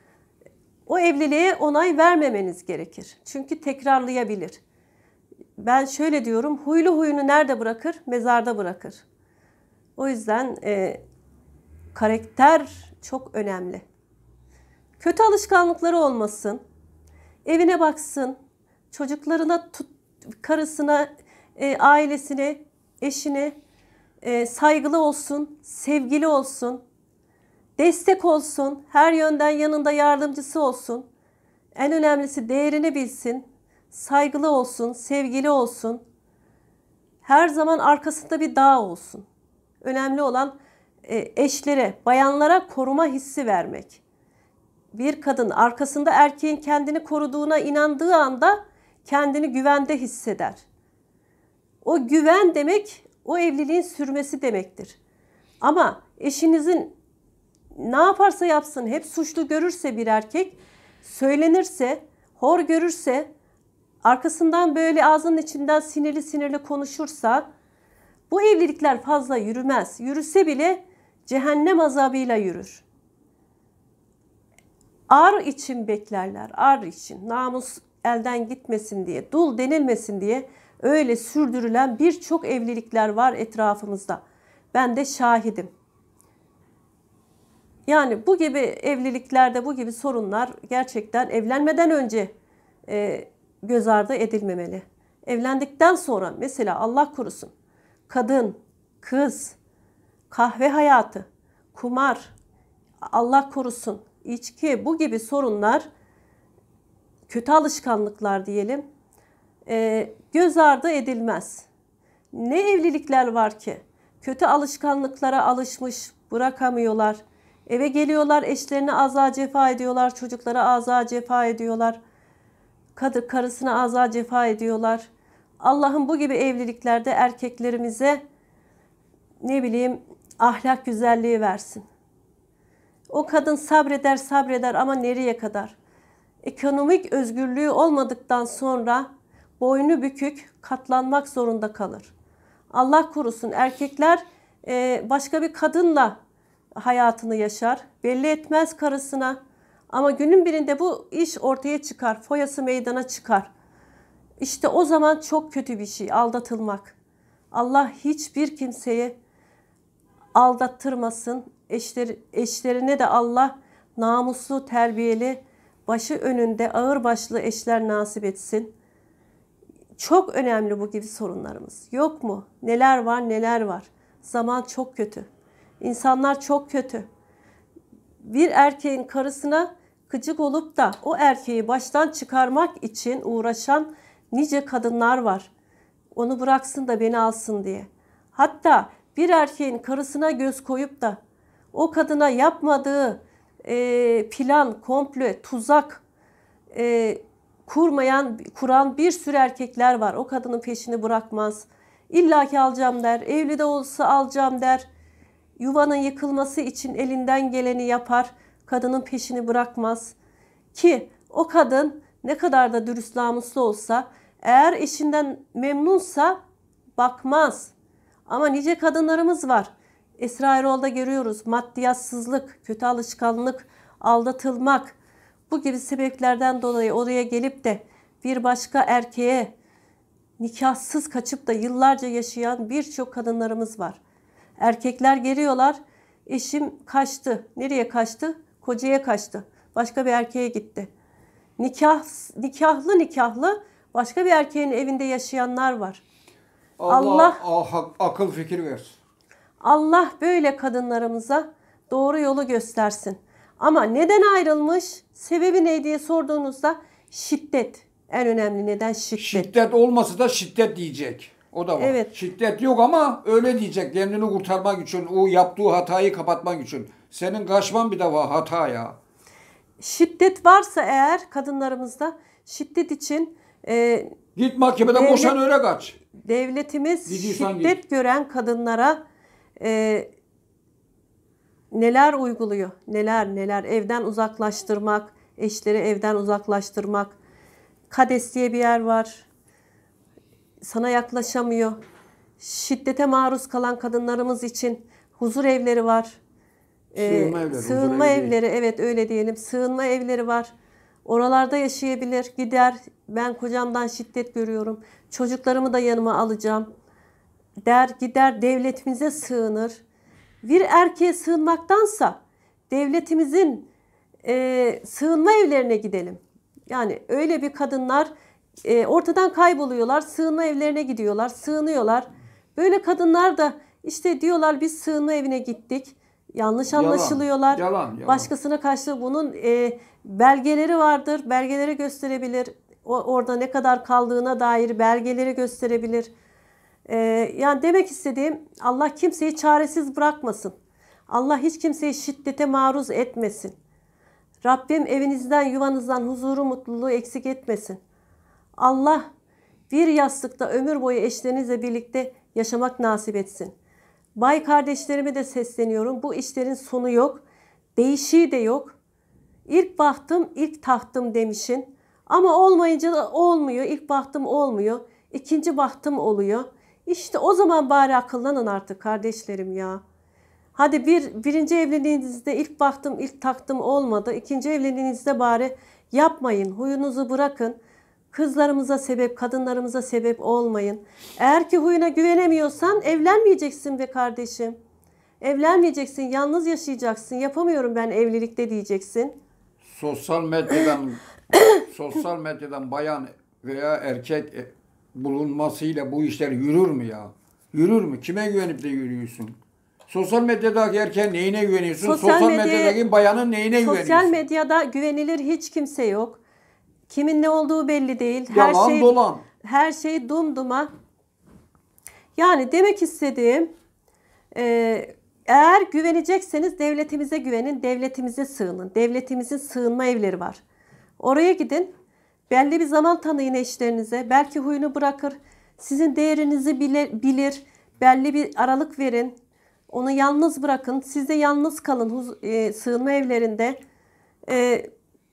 Speaker 1: o evliliğe onay vermemeniz gerekir. Çünkü tekrarlayabilir. Ben şöyle diyorum, huylu huyunu nerede bırakır? Mezarda bırakır. O yüzden e, karakter çok önemli. Kötü alışkanlıkları olmasın. Evine baksın. Çocuklarına, tut, karısına, e, ailesine, eşine e, saygılı olsun, sevgili olsun, destek olsun, her yönden yanında yardımcısı olsun. En önemlisi değerini bilsin, saygılı olsun, sevgili olsun. Her zaman arkasında bir dağ olsun. Önemli olan e, eşlere, bayanlara koruma hissi vermek. Bir kadın arkasında erkeğin kendini koruduğuna inandığı anda kendini güvende hisseder. O güven demek o evliliğin sürmesi demektir. Ama eşinizin ne yaparsa yapsın hep suçlu görürse bir erkek, söylenirse, hor görürse, arkasından böyle ağzının içinden sinirli sinirli konuşursa bu evlilikler fazla yürümez. Yürüse bile cehennem azabıyla yürür. Ar için beklerler, ar için. Namus elden gitmesin diye, dul denilmesin diye öyle sürdürülen birçok evlilikler var etrafımızda. Ben de şahidim. Yani bu gibi evliliklerde bu gibi sorunlar gerçekten evlenmeden önce e, göz ardı edilmemeli. Evlendikten sonra mesela Allah korusun kadın, kız, kahve hayatı, kumar, Allah korusun içki, bu gibi sorunlar, kötü alışkanlıklar diyelim, e, göz ardı edilmez. Ne evlilikler var ki kötü alışkanlıklara alışmış, bırakamıyorlar. Eve geliyorlar, eşlerine aza cefa ediyorlar, çocuklara aza cefa ediyorlar. Kadı karısına aza cefa ediyorlar. Allah'ım bu gibi evliliklerde erkeklerimize ne bileyim ahlak güzelliği versin. O kadın sabreder sabreder ama nereye kadar? Ekonomik özgürlüğü olmadıktan sonra boynu bükük katlanmak zorunda kalır. Allah korusun erkekler başka bir kadınla hayatını yaşar. Belli etmez karısına. Ama günün birinde bu iş ortaya çıkar, foyası meydana çıkar. İşte o zaman çok kötü bir şey aldatılmak. Allah hiçbir kimseye aldattırmasın. Eşler, eşlerine de Allah namuslu, terbiyeli, başı önünde ağırbaşlı eşler nasip etsin. Çok önemli bu gibi sorunlarımız. Yok mu? Neler var, neler var. Zaman çok kötü. İnsanlar çok kötü. Bir erkeğin karısına gıcık olup da o erkeği baştan çıkarmak için uğraşan nice kadınlar var. Onu bıraksın da beni alsın diye. Hatta bir erkeğin karısına göz koyup da o kadına yapmadığı e, plan, komplo, tuzak e, kurmayan, kuran bir sürü erkekler var. O kadının peşini bırakmaz. İlla ki alacağım der. Evli de olsa alacağım der. Yuvanın yıkılması için elinden geleni yapar. Kadının peşini bırakmaz. Ki o kadın ne kadar da dürüst, namuslu olsa, eğer eşinden memnunsa bakmaz. Ama nice kadınlarımız var. Esra Erol'da görüyoruz. Maddiyatsızlık, kötü alışkanlık, aldatılmak. Bu gibi sebeplerden dolayı oraya gelip de bir başka erkeğe nikahsız kaçıp da yıllarca yaşayan birçok kadınlarımız var. Erkekler geliyorlar. Eşim kaçtı. Nereye kaçtı? Kocaya kaçtı. Başka bir erkeğe gitti. Nikah, nikahlı nikahlı başka bir erkeğin evinde yaşayanlar var.
Speaker 2: Allah, Allah akıl fikir versin.
Speaker 1: Allah böyle kadınlarımıza doğru yolu göstersin. Ama neden ayrılmış? Sebebi ne diye sorduğunuzda şiddet. En önemli neden şiddet.
Speaker 2: Şiddet olmasa da şiddet diyecek. O da var.
Speaker 1: Evet.
Speaker 2: Şiddet yok ama öyle diyecek. Kendini kurtarmak için, o yaptığı hatayı kapatmak için. Senin kaçman bir defa hata ya.
Speaker 1: Şiddet varsa eğer kadınlarımızda şiddet için e,
Speaker 2: Git mahkemede
Speaker 1: devlet,
Speaker 2: boşan öyle kaç.
Speaker 1: devletimiz
Speaker 2: Gidiyorsan
Speaker 1: şiddet
Speaker 2: git.
Speaker 1: gören kadınlara e, neler uyguluyor? Neler neler evden uzaklaştırmak, eşleri evden uzaklaştırmak. Kades diye bir yer var. Sana yaklaşamıyor. Şiddete maruz kalan kadınlarımız için huzur evleri var.
Speaker 2: Sığınma
Speaker 1: Ee,
Speaker 2: evleri.
Speaker 1: Sığınma
Speaker 2: huzur evi
Speaker 1: evleri,
Speaker 2: değil.
Speaker 1: evet öyle diyelim. Sığınma evleri var. Oralarda yaşayabilir. Gider, ben kocamdan şiddet görüyorum. Çocuklarımı da yanıma alacağım der, gider devletimize sığınır. Bir erkeğe sığınmaktansa devletimizin e, sığınma evlerine gidelim. Yani öyle bir kadınlar e, ortadan kayboluyorlar, sığınma evlerine gidiyorlar, sığınıyorlar. Böyle kadınlar da işte diyorlar biz sığınma evine gittik. Yanlış
Speaker 2: Yalan,
Speaker 1: anlaşılıyorlar.
Speaker 2: yalan, yalan.
Speaker 1: Başkasına karşı bunun e, belgeleri vardır. Belgeleri gösterebilir. O, orada ne kadar kaldığına dair belgeleri gösterebilir. E, yani demek istediğim Allah kimseyi çaresiz bırakmasın. Allah hiç kimseyi şiddete maruz etmesin. Rabbim evinizden, yuvanızdan huzuru, mutluluğu eksik etmesin. Allah bir yastıkta ömür boyu eşlerinizle birlikte yaşamak nasip etsin. Bay kardeşlerime de sesleniyorum. Bu işlerin sonu yok. Değişiği de yok. İlk bahtım, ilk tahtım demişin. Ama olmayınca da olmuyor. İlk bahtım olmuyor. İkinci bahtım oluyor. İşte o zaman bari akıllanın artık kardeşlerim ya. Hadi bir, birinci evliliğinizde ilk baktım, ilk taktım olmadı. İkinci evliliğinizde bari yapmayın. Huyunuzu bırakın. Kızlarımıza sebep, kadınlarımıza sebep olmayın. Eğer ki huyuna güvenemiyorsan evlenmeyeceksin be kardeşim. Evlenmeyeceksin, yalnız yaşayacaksın. Yapamıyorum ben evlilikte diyeceksin.
Speaker 2: Sosyal medyadan sosyal medyadan bayan veya erkek bulunmasıyla bu işler yürür mü ya? Yürür mü? Kime güvenip de yürüyorsun? Sosyal medyadaki erkeğin neyine güveniyorsun?
Speaker 1: Sosyal
Speaker 2: Sosyal,
Speaker 1: medya-
Speaker 2: medyadaki bayanın neyine
Speaker 1: Sosyal
Speaker 2: güveniyorsun?
Speaker 1: medyada güvenilir hiç kimse yok. Kimin ne olduğu belli değil. Her
Speaker 2: Yalan
Speaker 1: şey
Speaker 2: dolan.
Speaker 1: her şey dumduma. Yani demek istediğim e, eğer güvenecekseniz devletimize güvenin, devletimize sığının. Devletimizin sığınma evleri var. Oraya gidin. Belli bir zaman tanıyın eşlerinize. Belki huyunu bırakır. Sizin değerinizi bilir, bilir. Belli bir aralık verin. Onu yalnız bırakın. Siz de yalnız kalın huz- e, sığınma evlerinde. E,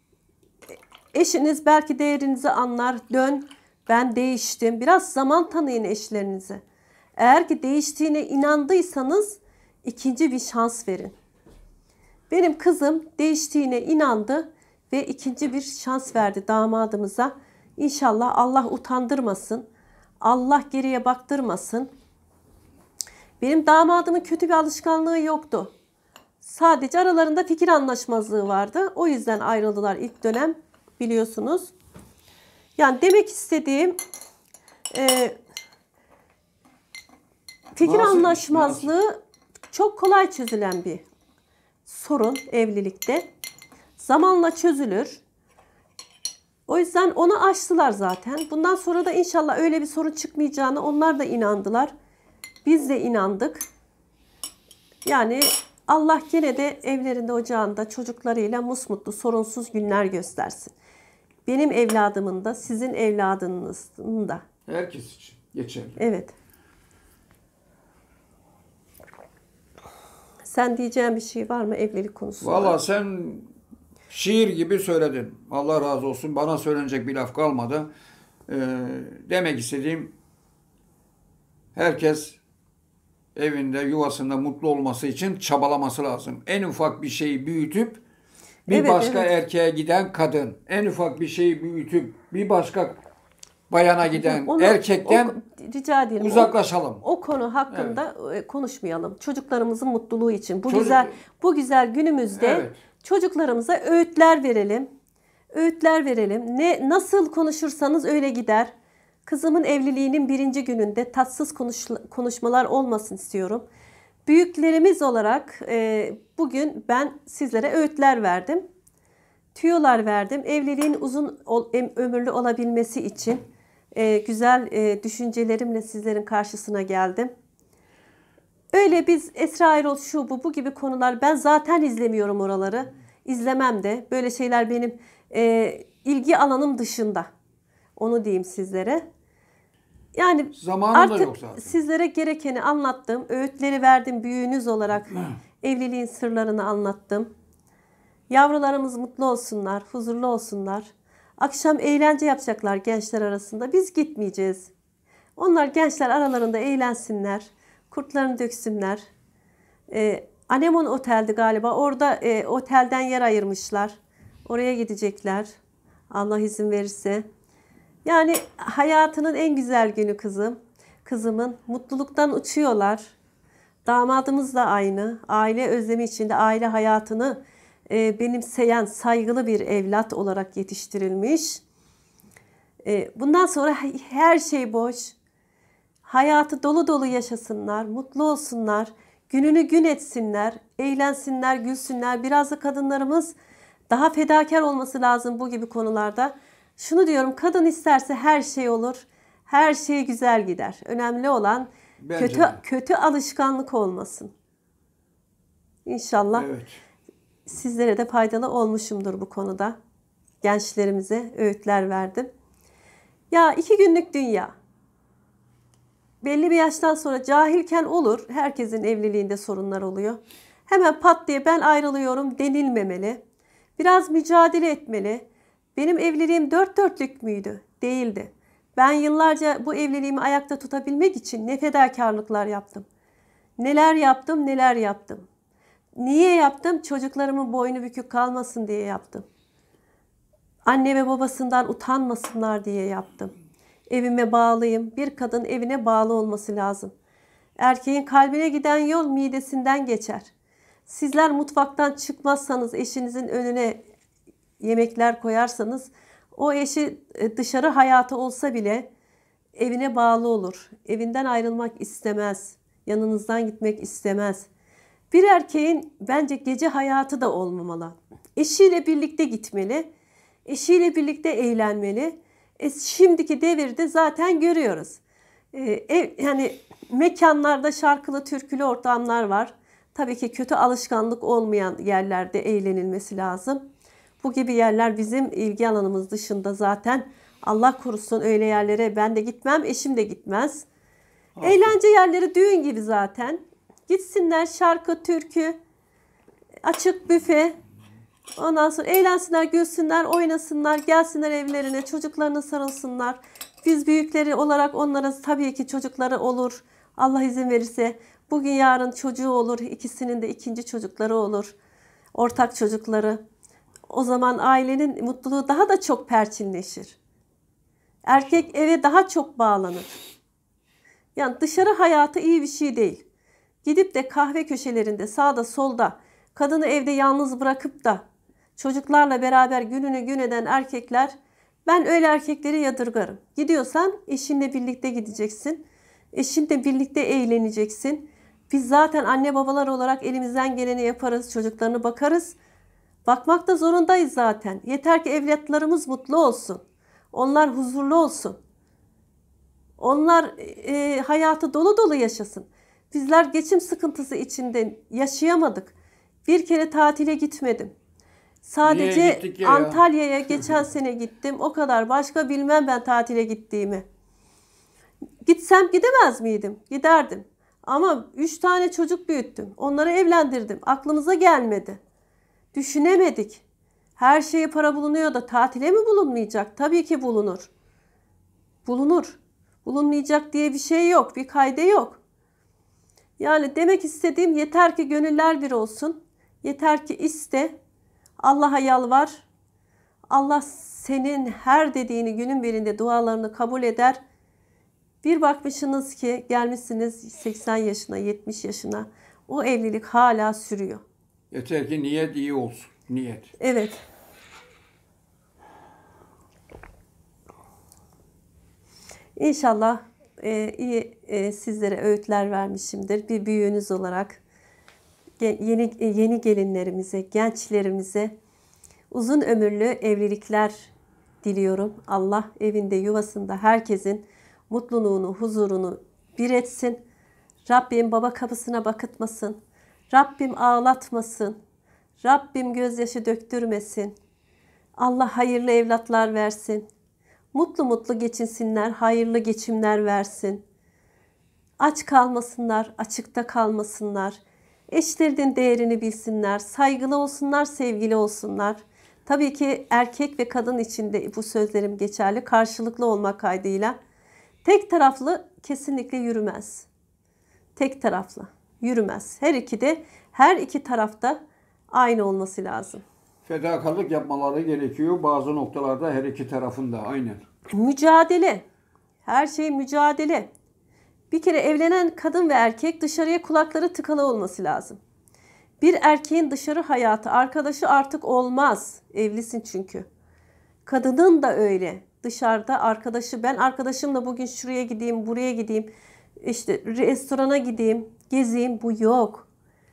Speaker 1: eşiniz belki değerinizi anlar. Dön, ben değiştim. Biraz zaman tanıyın eşlerinize. Eğer ki değiştiğine inandıysanız ikinci bir şans verin. Benim kızım değiştiğine inandı. ve ikinci bir şans verdi damadımıza. İnşallah Allah utandırmasın. Allah geriye baktırmasın. Benim damadımın kötü bir alışkanlığı yoktu. Sadece aralarında fikir anlaşmazlığı vardı. O yüzden ayrıldılar ilk dönem, biliyorsunuz. Yani demek istediğim e, fikir
Speaker 2: Nasıl-
Speaker 1: anlaşmazlığı çok kolay çözülen bir sorun evlilikte. Zamanla çözülür. O yüzden onu aştılar zaten. Bundan sonra da inşallah öyle bir sorun çıkmayacağını onlar da inandılar. Biz de inandık. Yani Allah gene de evlerinde, ocağında, çocuklarıyla musmutlu, sorunsuz günler göstersin. Benim evladımın da, sizin evladınızın da.
Speaker 2: Herkes için geçerli.
Speaker 1: Evet. Sen diyeceğin bir şey var mı evlilik konusunda?
Speaker 2: Valla sen şiir gibi söyledin. Allah razı olsun. Bana söylenecek bir laf kalmadı. Ee, demek istediğim, herkes evinde, yuvasında mutlu olması için çabalaması lazım. En ufak bir şeyi büyütüp bir
Speaker 1: Evet,
Speaker 2: başka
Speaker 1: evet.
Speaker 2: erkeğe giden kadın, en ufak bir şeyi büyütüp bir başka bayana giden
Speaker 1: Onu-
Speaker 2: erkekten
Speaker 1: o- rica ederim.
Speaker 2: uzaklaşalım.
Speaker 1: O, o konu hakkında e, konuşmayalım. Çocuklarımızın mutluluğu için. Bu
Speaker 2: Çocuk-
Speaker 1: güzel bu güzel günümüzde
Speaker 2: Evet.
Speaker 1: çocuklarımıza öğütler verelim. Öğütler verelim. Ne nasıl konuşursanız öyle gider. Kızımın evliliğinin birinci gününde tatsız konuş, konuşmalar olmasın istiyorum. Büyüklerimiz olarak e, bugün ben sizlere öğütler verdim. Tüyolar verdim. Evliliğin uzun ol- em- ömürlü olabilmesi için e, güzel e, düşüncelerimle sizlerin karşısına geldim. Öyle biz Esra Erol şu bu bu gibi konular, ben zaten izlemiyorum oraları. İzlemem de. Böyle şeyler benim e, ilgi alanım dışında. Onu diyeyim sizlere. Yani
Speaker 2: Zamanım da
Speaker 1: artık
Speaker 2: yok zaten.
Speaker 1: sizlere gerekeni anlattım. Öğütleri verdim büyüğünüz olarak. Evliliğin sırlarını anlattım. Yavrularımız mutlu olsunlar, huzurlu olsunlar. Akşam eğlence yapacaklar gençler arasında. Biz gitmeyeceğiz. Onlar gençler aralarında eğlensinler. Kurtlarını döksünler. Ee, Anemon Otel'di galiba. Orada e, otelden yer ayırmışlar. Oraya gidecekler. Allah izin verirse. Yani hayatının en güzel günü kızım. Kızımın mutluluktan uçuyorlar. Damadımız da aynı. Aile özlemi içinde aile hayatını e, benimseyen saygılı bir evlat olarak yetiştirilmiş. E, bundan sonra her şey boş. Hayatı dolu dolu yaşasınlar, mutlu olsunlar, gününü gün etsinler, eğlensinler, gülsünler. Biraz da kadınlarımız daha fedakar olması lazım bu gibi konularda. Şunu diyorum, kadın isterse her şey olur, her şey güzel gider. Önemli olan
Speaker 2: Bence
Speaker 1: kötü
Speaker 2: de.
Speaker 1: kötü alışkanlık olmasın. İnşallah
Speaker 2: Evet.
Speaker 1: sizlere de faydalı olmuşumdur bu konuda. Gençlerimize öğütler verdim. Ya iki günlük dünya. Belli bir yaştan sonra cahilken olur. Herkesin evliliğinde sorunlar oluyor. Hemen pat diye ben ayrılıyorum denilmemeli. Biraz mücadele etmeli. Benim evliliğim dört dörtlük müydü? Değildi. Ben yıllarca bu evliliğimi ayakta tutabilmek için ne fedakarlıklar yaptım. Neler yaptım, neler yaptım. Niye yaptım? Çocuklarımın boynu bükük kalmasın diye yaptım. Anne ve babasından utanmasınlar diye yaptım. Evime bağlıyım. Bir kadın evine bağlı olması lazım. Erkeğin kalbine giden yol midesinden geçer. Sizler mutfaktan çıkmazsanız, eşinizin önüne yemekler koyarsanız, o eşi dışarı hayatı olsa bile evine bağlı olur. Evinden ayrılmak istemez. Yanınızdan gitmek istemez. Bir erkeğin bence gece hayatı da olmamalı. Eşiyle birlikte gitmeli. Eşiyle birlikte eğlenmeli. E, şimdiki devirde zaten görüyoruz. E, ev, yani mekanlarda şarkılı, türkülü ortamlar var. Tabii ki kötü alışkanlık olmayan yerlerde eğlenilmesi lazım. Bu gibi yerler bizim ilgi alanımız dışında zaten. Allah korusun öyle yerlere ben de gitmem, eşim de gitmez.
Speaker 2: Haklı.
Speaker 1: Eğlence yerleri düğün gibi zaten. Gitsinler, şarkı, türkü, açık büfe. Ondan sonra eğlensinler, gülsünler, oynasınlar, gelsinler evlerine, çocuklarına sarılsınlar. Biz büyükleri olarak onlara tabii ki çocukları olur. Allah izin verirse bugün yarın çocuğu olur. İkisinin de ikinci çocukları olur. Ortak çocukları. o zaman ailenin mutluluğu daha da çok perçinleşir. Erkek eve daha çok bağlanır. Yani dışarı hayatı iyi bir şey değil. Gidip de kahve köşelerinde sağda solda kadını evde yalnız bırakıp da çocuklarla beraber gününü gün eden erkekler, ben öyle erkekleri yadırgarım. Gidiyorsan eşinle birlikte gideceksin. Eşinle birlikte eğleneceksin. Biz zaten anne babalar olarak elimizden geleni yaparız. Çocuklarına bakarız. Bakmak da zorundayız zaten. Yeter ki evlatlarımız mutlu olsun. Onlar huzurlu olsun. Onlar e, hayatı dolu dolu yaşasın. Bizler geçim sıkıntısı içinde yaşayamadık. Bir kere tatile gitmedim. Sadece
Speaker 2: ya
Speaker 1: Antalya'ya geçen sene gittim. O kadar. Başka bilmem ben tatile gittiğimi. Gitsem gidemez miydim? Giderdim. Ama üç tane çocuk büyüttüm. Onları evlendirdim. Aklımıza gelmedi. Düşünemedik. Her şeye para bulunuyor da tatile mi bulunmayacak? Tabii ki bulunur. Bulunur. Bulunmayacak diye bir şey yok. Bir kaydı yok. Yani demek istediğim, yeter ki gönüller bir olsun. Yeter ki iste. Allah'a yalvar. Allah senin her dediğini günün birinde dualarını kabul eder. Bir bakmışsınız ki gelmişsiniz seksen yaşına, yetmiş yaşına. O evlilik hala sürüyor.
Speaker 2: Yeter ki niyet iyi olsun. Niyet.
Speaker 1: Evet. İnşallah e, iyi e, sizlere öğütler vermişimdir. Bir büyüğünüz olarak yeni yeni gelinlerimize, gençlerimize uzun ömürlü evlilikler diliyorum. Allah evinde, yuvasında herkesin mutluluğunu, huzurunu bir etsin. Rabbim baba kapısına bakıtmasın. Rabbim ağlatmasın. Rabbim gözyaşı döktürmesin. Allah hayırlı evlatlar versin. Mutlu mutlu geçinsinler, hayırlı geçimler versin. Aç kalmasınlar, açıkta kalmasınlar. Eşlerinin değerini bilsinler, saygılı olsunlar, sevgili olsunlar. Tabii ki erkek ve kadın için de bu sözlerim geçerli. Karşılıklı olmak kaydıyla. Tek taraflı kesinlikle yürümez. Tek taraflı yürümez. Her iki de, her iki tarafta aynı olması lazım.
Speaker 2: Fedakarlık yapmaları gerekiyor bazı noktalarda, her iki tarafında. Aynen.
Speaker 1: Mücadele. Her şey mücadele. Bir kere evlenen kadın ve erkek dışarıya kulakları tıkalı olması lazım. Bir erkeğin dışarı hayatı, arkadaşı artık olmaz. Evlisin çünkü. Kadının da öyle. Dışarıda arkadaşı, ben arkadaşımla bugün şuraya gideyim, buraya gideyim, işte restorana gideyim, gezeyim, bu yok.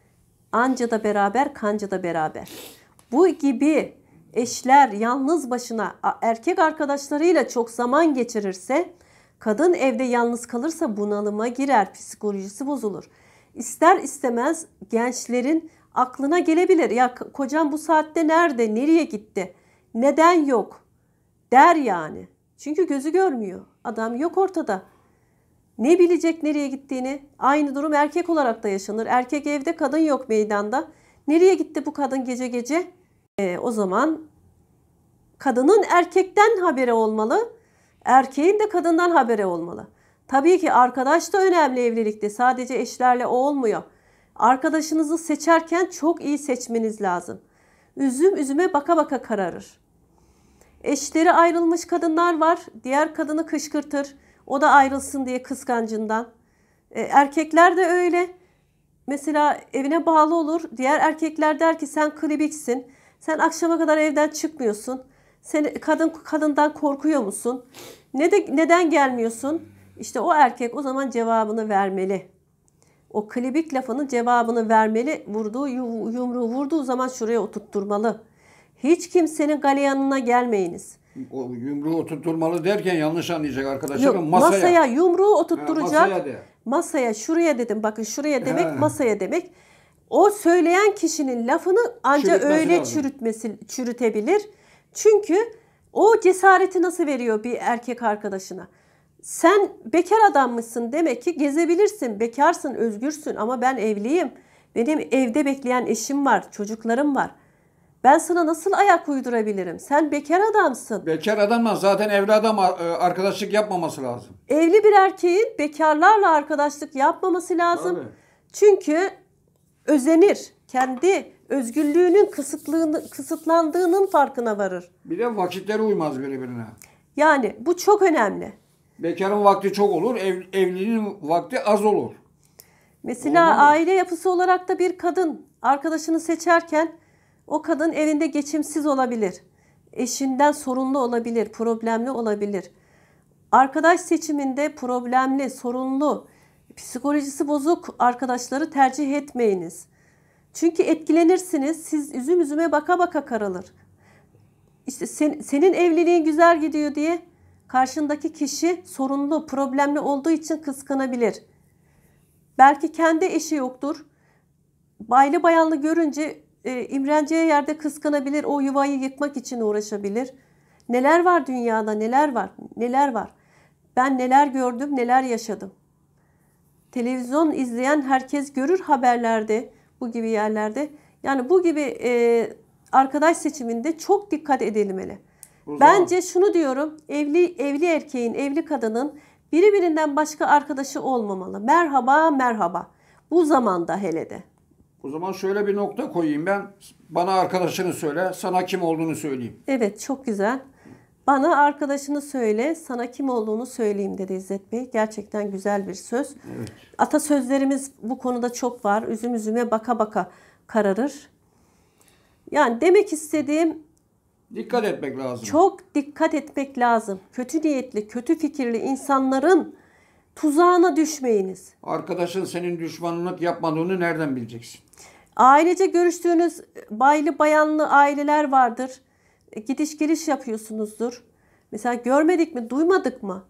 Speaker 1: Anca da beraber, kanca da beraber. Bu gibi eşler yalnız başına erkek arkadaşlarıyla çok zaman geçirirse, kadın evde yalnız kalırsa bunalıma girer, psikolojisi bozulur. İster istemez gençlerin aklına gelebilir. Ya kocam bu saatte nerede, nereye gitti, neden yok der yani. Çünkü gözü görmüyor. Adam yok ortada. Ne bilecek nereye gittiğini? Aynı durum erkek olarak da yaşanır. Erkek evde, kadın yok meydanda. Nereye gitti bu kadın gece gece? E, o zaman kadının erkekten haberi olmalı. Erkeğin de kadından haberi olmalı. Tabii ki arkadaş da önemli evlilikte. Sadece eşlerle o olmuyor. Arkadaşınızı seçerken çok iyi seçmeniz lazım. Üzüm üzüme baka baka kararır. Eşleri ayrılmış kadınlar var. Diğer kadını kışkırtır. O da ayrılsın diye kıskancından. E, erkekler de öyle. Mesela evine bağlı olur. Diğer erkekler der ki sen klibiksin. Sen akşama kadar evden çıkmıyorsun. Sen kadın kadından korkuyor musun? Ne de, neden gelmiyorsun? İşte o erkek o zaman cevabını vermeli. O klibik lafının cevabını vermeli. Vurduğu yumruğu vurduğu zaman şuraya oturtturmalı. Hiç kimsenin galeyanına gelmeyiniz.
Speaker 2: O yumruğu oturtturmalı derken yanlış anlayacak arkadaşlar.
Speaker 1: Yok,
Speaker 2: masaya.
Speaker 1: masaya yumruğu oturtturacak.
Speaker 2: Ha, masaya, de.
Speaker 1: masaya şuraya dedim. Bakın şuraya demek
Speaker 2: He.
Speaker 1: masaya demek. O söyleyen kişinin lafını ancak
Speaker 2: Çürütmesi
Speaker 1: öyle
Speaker 2: lazım.
Speaker 1: çürütmesi, çürütebilir. Çünkü o cesareti nasıl veriyor bir erkek arkadaşına? Sen bekar adammışsın, demek ki gezebilirsin, bekarsın, özgürsün, ama ben evliyim. Benim evde bekleyen eşim var, çocuklarım var. Ben sana nasıl ayak uydurabilirim? Sen bekar adamsın.
Speaker 2: Bekar adamla zaten evli adam arkadaşlık yapmaması lazım.
Speaker 1: Evli bir erkeğin bekarlarla arkadaşlık yapmaması lazım.
Speaker 2: Tabii.
Speaker 1: Çünkü özenir. Kendi özgürlüğünün kısıtlığını, kısıtlandığının farkına varır.
Speaker 2: Bir de vakitleri uymaz birbirine.
Speaker 1: Yani bu çok önemli.
Speaker 2: Bekarın vakti çok olur, ev, evliliğin vakti az olur.
Speaker 1: Mesela
Speaker 2: Olmaz mı?
Speaker 1: aile yapısı olarak da bir kadın arkadaşını seçerken o kadın evinde geçimsiz olabilir. Eşinden sorunlu olabilir, problemli olabilir. Arkadaş seçiminde problemli, sorunlu, psikolojisi bozuk arkadaşları tercih etmeyiniz. Çünkü etkilenirsiniz. Siz üzüm üzüme baka baka karalır. İşte sen, senin evliliğin güzel gidiyor diye karşındaki kişi sorunlu, problemli olduğu için kıskanabilir. Belki kendi eşi yoktur. Baylı bayanlı görünce e, imreneceği yerde kıskanabilir. O yuvayı yıkmak için uğraşabilir. Neler var dünyada, neler var, neler var. Ben neler gördüm, neler yaşadım. Televizyon izleyen herkes görür haberlerde, bu gibi yerlerde. Yani bu gibi e, arkadaş seçiminde çok dikkat edilmeli.
Speaker 2: O zaman-
Speaker 1: Bence şunu diyorum, evli evli erkeğin, evli kadının birbirinden başka arkadaşı olmamalı. Merhaba, merhaba. Bu zamanda hele de.
Speaker 2: O zaman şöyle bir nokta koyayım ben. Bana arkadaşını söyle, sana kim olduğunu söyleyeyim.
Speaker 1: Evet, çok güzel. Bana arkadaşını söyle, sana kim olduğunu söyleyeyim dedi İzzet Bey. Gerçekten güzel bir söz.
Speaker 2: Evet.
Speaker 1: Atasözlerimiz bu konuda çok var. Üzüm üzüme baka baka kararır. Yani demek istediğim,
Speaker 2: Dikkat etmek lazım.
Speaker 1: çok dikkat etmek lazım. Kötü niyetli, kötü fikirli insanların tuzağına düşmeyiniz.
Speaker 2: Arkadaşın senin düşmanlık yapmadığını nereden bileceksin?
Speaker 1: Ailece görüştüğünüz baylı bayanlı aileler vardır. E, Gidiş geliş yapıyorsunuzdur. Mesela görmedik mi, duymadık mı?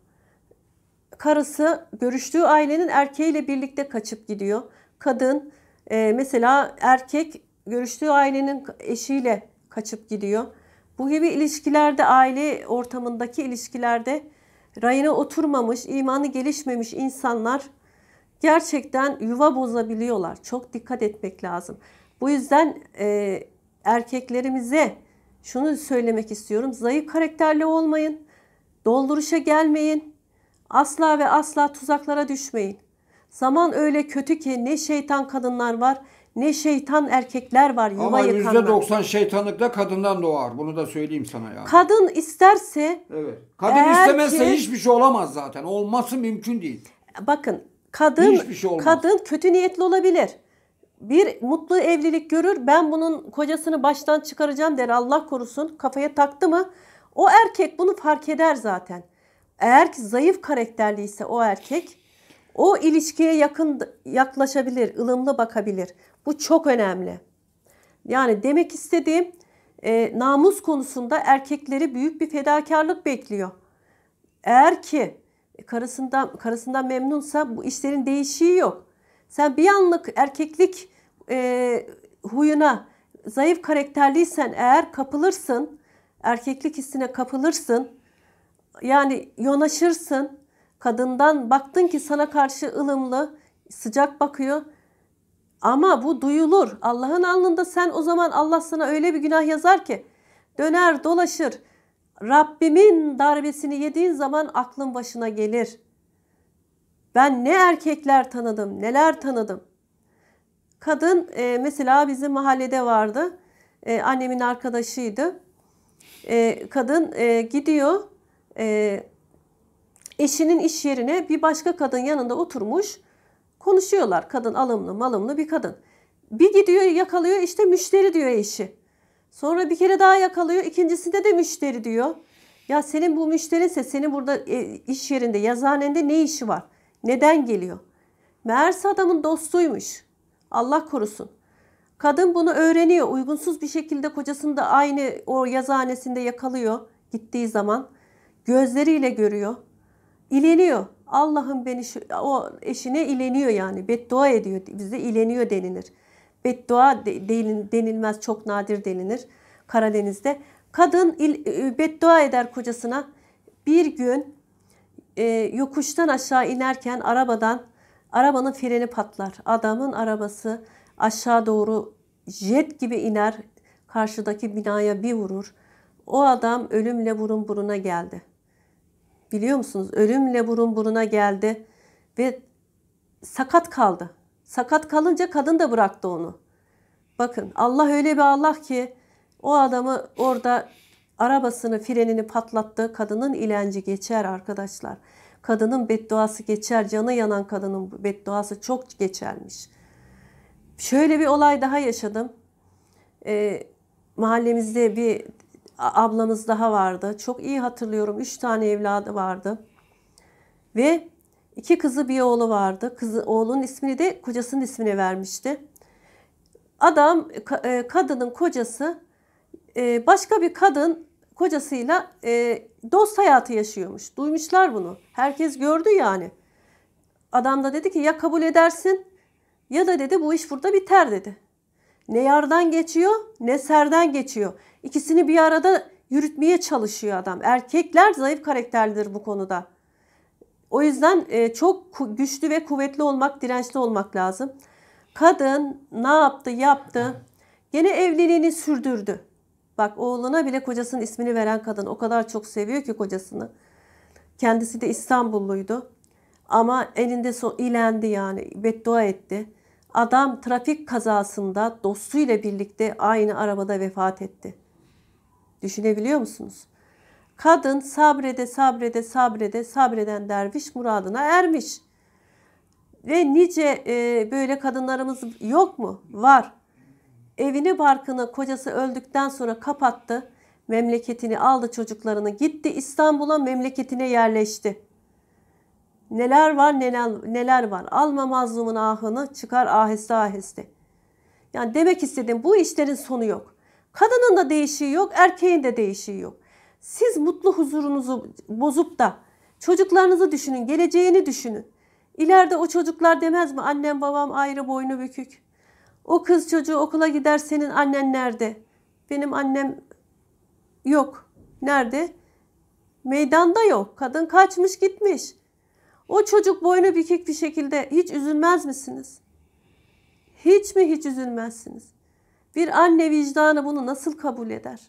Speaker 1: Karısı görüştüğü ailenin erkeğiyle birlikte kaçıp gidiyor. Kadın e, mesela erkek görüştüğü ailenin eşiyle kaçıp gidiyor. Bu gibi ilişkilerde, aile ortamındaki ilişkilerde rayına oturmamış, imanı gelişmemiş insanlar gerçekten yuva bozabiliyorlar. Çok dikkat etmek lazım. Bu yüzden e, erkeklerimize şunu söylemek istiyorum. Zayıf karakterli olmayın. Dolduruşa gelmeyin. Asla ve asla tuzaklara düşmeyin. Zaman öyle kötü ki ne şeytan kadınlar var, ne şeytan erkekler var yuva
Speaker 2: Ama
Speaker 1: yıkanlar.
Speaker 2: yüzde doksan şeytanlık da kadından doğar. Bunu da söyleyeyim sana yani.
Speaker 1: Kadın isterse,
Speaker 2: Evet. Kadın
Speaker 1: Eğer
Speaker 2: istemezse
Speaker 1: ki-
Speaker 2: hiçbir şey olamaz zaten. Olması mümkün değil.
Speaker 1: bakın kadın
Speaker 2: Hiçbir şey olmaz.
Speaker 1: kadın kötü niyetli olabilir. Bir mutlu evlilik görür, ben bunun kocasını baştan çıkaracağım der, Allah korusun, kafaya taktı mı o erkek bunu fark eder zaten. Eğer ki zayıf karakterliyse o erkek o ilişkiye yakın yaklaşabilir, ılımlı bakabilir. Bu çok önemli. Yani demek istediğim e, namus konusunda erkekleri büyük bir fedakarlık bekliyor. Eğer ki karısından karısından memnunsa bu işlerin değişiği yok. Sen bir anlık erkeklik e, huyuna zayıf karakterliysen eğer kapılırsın, erkeklik hissine kapılırsın, yani yonaşırsın, kadından baktın ki sana karşı ılımlı, sıcak bakıyor ama bu duyulur. Allah'ın alnında sen o zaman Allah sana öyle bir günah yazar ki döner dolaşır. Rabbimin darbesini yediğin zaman aklın başına gelir. Ben ne erkekler tanıdım, neler tanıdım. Kadın e, mesela bizim mahallede vardı. E, annemin arkadaşıydı. E, kadın e, gidiyor e, eşinin iş yerine bir başka kadın yanında oturmuş. Konuşuyorlar. Kadın alımlı malımlı bir kadın. Bir gidiyor yakalıyor, işte müşteri diyor eşi. Sonra bir kere daha yakalıyor, ikincisinde de müşteri diyor. Ya senin bu müşterinse senin burada e, iş yerinde, yazıhanende ne işi var? Neden geliyor? Meğerse adamın dostuymuş. Allah korusun. Kadın bunu öğreniyor. Uygunsuz bir şekilde kocasını da aynı o yazıhanesinde yakalıyor gittiği zaman. Gözleriyle görüyor. İleniyor. Allah'ım beni şu, o eşine ileniyor yani. Beddua ediyor. Bizde ileniyor denilir. Beddua de, denilmez. Çok nadir denilir Karadeniz'de. Kadın il, beddua eder kocasına. Bir gün e, yokuştan aşağı inerken arabadan arabanın freni patlar. Adamın arabası aşağı doğru jet gibi iner. Karşıdaki binaya bir vurur. O adam ölümle burun buruna geldi. Biliyor musunuz? Ölümle burun buruna geldi ve sakat kaldı. Sakat kalınca kadın da bıraktı onu. Bakın Allah öyle bir Allah ki o adamı orada arabasını frenini patlattı. Kadının ilenci geçer arkadaşlar. Kadının bedduası geçer. Canı yanan kadının bedduası çok geçermiş. Şöyle bir olay daha yaşadım. Ee, mahallemizde bir ablamız daha vardı. Çok iyi hatırlıyorum. Üç tane evladı vardı. Ve iki kızı bir oğlu vardı. Kızı, oğlunun ismini de kocasının ismine vermişti. Adam, kadının kocası başka bir kadın kocasıyla dost hayatı yaşıyormuş. Duymuşlar bunu. Herkes gördü yani. Adam da dedi ki ya kabul edersin ya da dedi bu iş burada biter dedi. Ne yardan geçiyor ne serden geçiyor. İkisini bir arada yürütmeye çalışıyor adam. Erkekler zayıf karakterlidir bu konuda. O yüzden çok güçlü ve kuvvetli olmak, dirençli olmak lazım. Kadın ne yaptı, yaptı. Gene evliliğini sürdürdü. Bak oğluna bile kocasının ismini veren kadın. O kadar çok seviyor ki kocasını. Kendisi de İstanbulluydu. Ama elinde so ilendi yani. Beddua etti. Adam trafik kazasında dostuyla birlikte aynı arabada vefat etti. Düşünebiliyor musunuz? Kadın sabrede, sabrede, sabrede, sabreden derviş muradına ermiş. Ve nice e, böyle kadınlarımız yok mu? Var. Evini barkını kocası öldükten sonra kapattı. Memleketini aldı, çocuklarını gitti İstanbul'a, memleketine yerleşti. Neler var neler, neler var. Alma mazlumun ahını, çıkar aheste aheste. Yani demek istediğim bu işlerin sonu yok. Kadının da değişiği yok, erkeğin de değişiği yok. Siz mutlu huzurunuzu bozup da çocuklarınızı düşünün, geleceğini düşünün. İleride o çocuklar demez mi? Annem babam ayrı, boynu bükük. O kız çocuğu okula gider, senin annen nerede? Benim annem yok. Nerede? Meydanda yok. Kadın kaçmış gitmiş. O çocuk boynu bükük bir şekilde hiç üzülmez misiniz? Hiç mi hiç üzülmezsiniz? Bir anne vicdanı bunu nasıl kabul eder?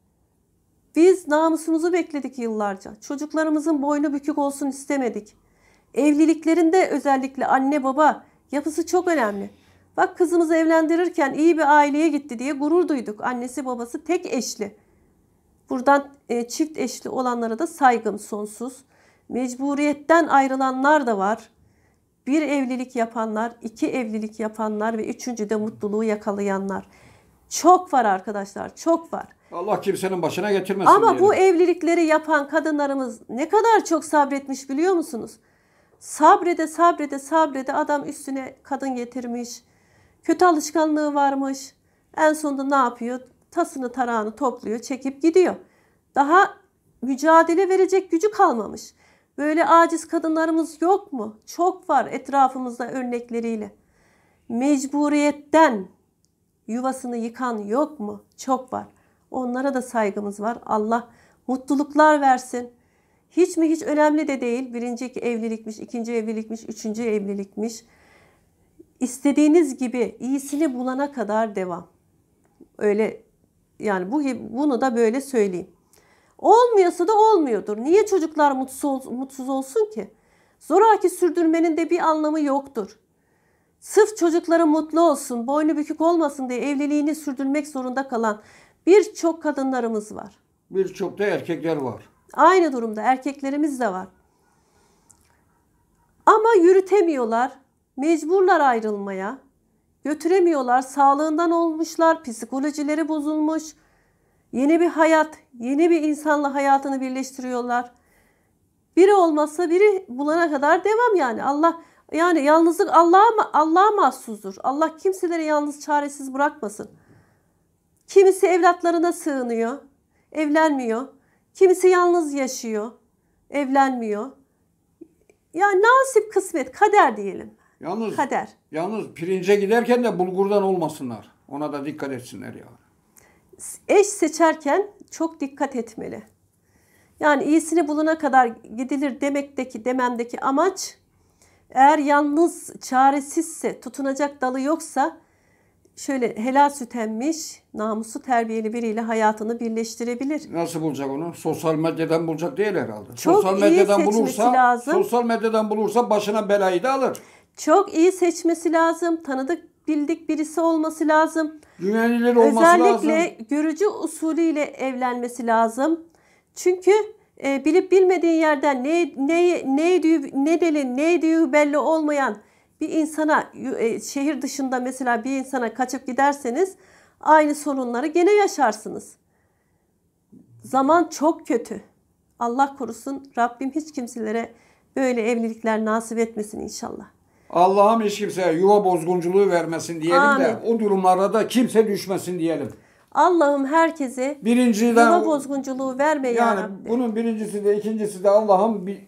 Speaker 1: Biz namusumuzu bekledik yıllarca. Çocuklarımızın boynu bükük olsun istemedik. Evliliklerinde özellikle anne baba yapısı çok önemli. Bak kızımızı evlendirirken iyi bir aileye gitti diye gurur duyduk. Annesi babası tek eşli. Buradan e, çift eşli olanlara da saygım sonsuz. Mecburiyetten ayrılanlar da var. Bir evlilik yapanlar, iki evlilik yapanlar ve üçüncü de mutluluğu yakalayanlar. Çok var arkadaşlar, çok var.
Speaker 2: Allah kimsenin başına getirmesin.
Speaker 1: Ama
Speaker 2: diyelim.
Speaker 1: bu evlilikleri yapan kadınlarımız ne kadar çok sabretmiş biliyor musunuz? Sabrede, sabrede, sabrede adam üstüne kadın getirmiş. Kötü alışkanlığı varmış. En sonunda ne yapıyor? Tasını tarağını topluyor, çekip gidiyor. Daha mücadele verecek gücü kalmamış. Böyle aciz kadınlarımız yok mu? Çok var etrafımızda örnekleriyle. Mecburiyetten yuvasını yıkan yok mu? Çok var. Onlara da saygımız var. Allah mutluluklar versin. Hiç mi hiç önemli de değil. Birinci evlilikmiş, ikinci evlilikmiş, üçüncü evlilikmiş. İstediğiniz gibi iyisini bulana kadar devam. Öyle yani bu bunu da böyle söyleyeyim. Olmuyorsa da olmuyordur. Niye çocuklar mutsuz, mutsuz olsun ki? Zoraki sürdürmenin de bir anlamı yoktur. Sırf çocukları mutlu olsun, boynu bükük olmasın diye evliliğini sürdürmek zorunda kalan birçok kadınlarımız var.
Speaker 2: Birçok da erkekler var.
Speaker 1: Aynı durumda erkeklerimiz de var. Ama yürütemiyorlar, mecburlar ayrılmaya. Götüremiyorlar, sağlığından olmuşlar, psikolojileri bozulmuş. Yeni bir hayat, yeni bir insanla hayatını birleştiriyorlar. Biri olmazsa biri bulana kadar devam yani. Allah yani yalnızlık Allah'a Allah'a mahsustur. Allah kimseleri yalnız çaresiz bırakmasın. Kimisi evlatlarına sığınıyor, evlenmiyor. Kimisi yalnız yaşıyor, evlenmiyor. Yani nasip, kısmet, kader diyelim.
Speaker 2: Yalnız,
Speaker 1: kader.
Speaker 2: Yalnız pirince giderken de bulgurdan olmasınlar. Ona da dikkat etsinler ya.
Speaker 1: Eş seçerken çok dikkat etmeli. Yani iyisini bulana kadar gidilir demekteki, dememdeki amaç, eğer yalnız, çaresizse, tutunacak dalı yoksa, şöyle helal süt emmiş, namuslu terbiyeli biriyle hayatını birleştirebilir.
Speaker 2: Nasıl bulacak onu? Sosyal medyadan bulacak değil herhalde.
Speaker 1: Çok
Speaker 2: sosyal
Speaker 1: iyi
Speaker 2: medyadan
Speaker 1: seçmesi
Speaker 2: bulursa,
Speaker 1: lazım.
Speaker 2: Sosyal medyadan bulursa başına belayı da alır.
Speaker 1: Çok iyi seçmesi lazım. Tanıdık bildik birisi olması lazım.
Speaker 2: Güvenilir olması
Speaker 1: Özellikle
Speaker 2: lazım.
Speaker 1: görücü usulüyle evlenmesi lazım. Çünkü e, bilip bilmediğin yerden ne ne ne ediyor, ne deli, ne ediyor belli olmayan bir insana e, şehir dışında mesela bir insana kaçıp giderseniz aynı sorunları gene yaşarsınız. Zaman çok kötü. Allah korusun. Rabbim hiç kimselere böyle evlilikler nasip etmesin inşallah.
Speaker 2: Allah'ım hiç kimseye yuva bozgunculuğu vermesin diyelim
Speaker 1: Amin.
Speaker 2: de o durumlara da kimse düşmesin diyelim.
Speaker 1: Allah'ım herkese
Speaker 2: Birinciden
Speaker 1: yuva bozgunculuğu verme ya
Speaker 2: yani
Speaker 1: Rabbi.
Speaker 2: bunun birincisi de ikincisi de Allah'ım bir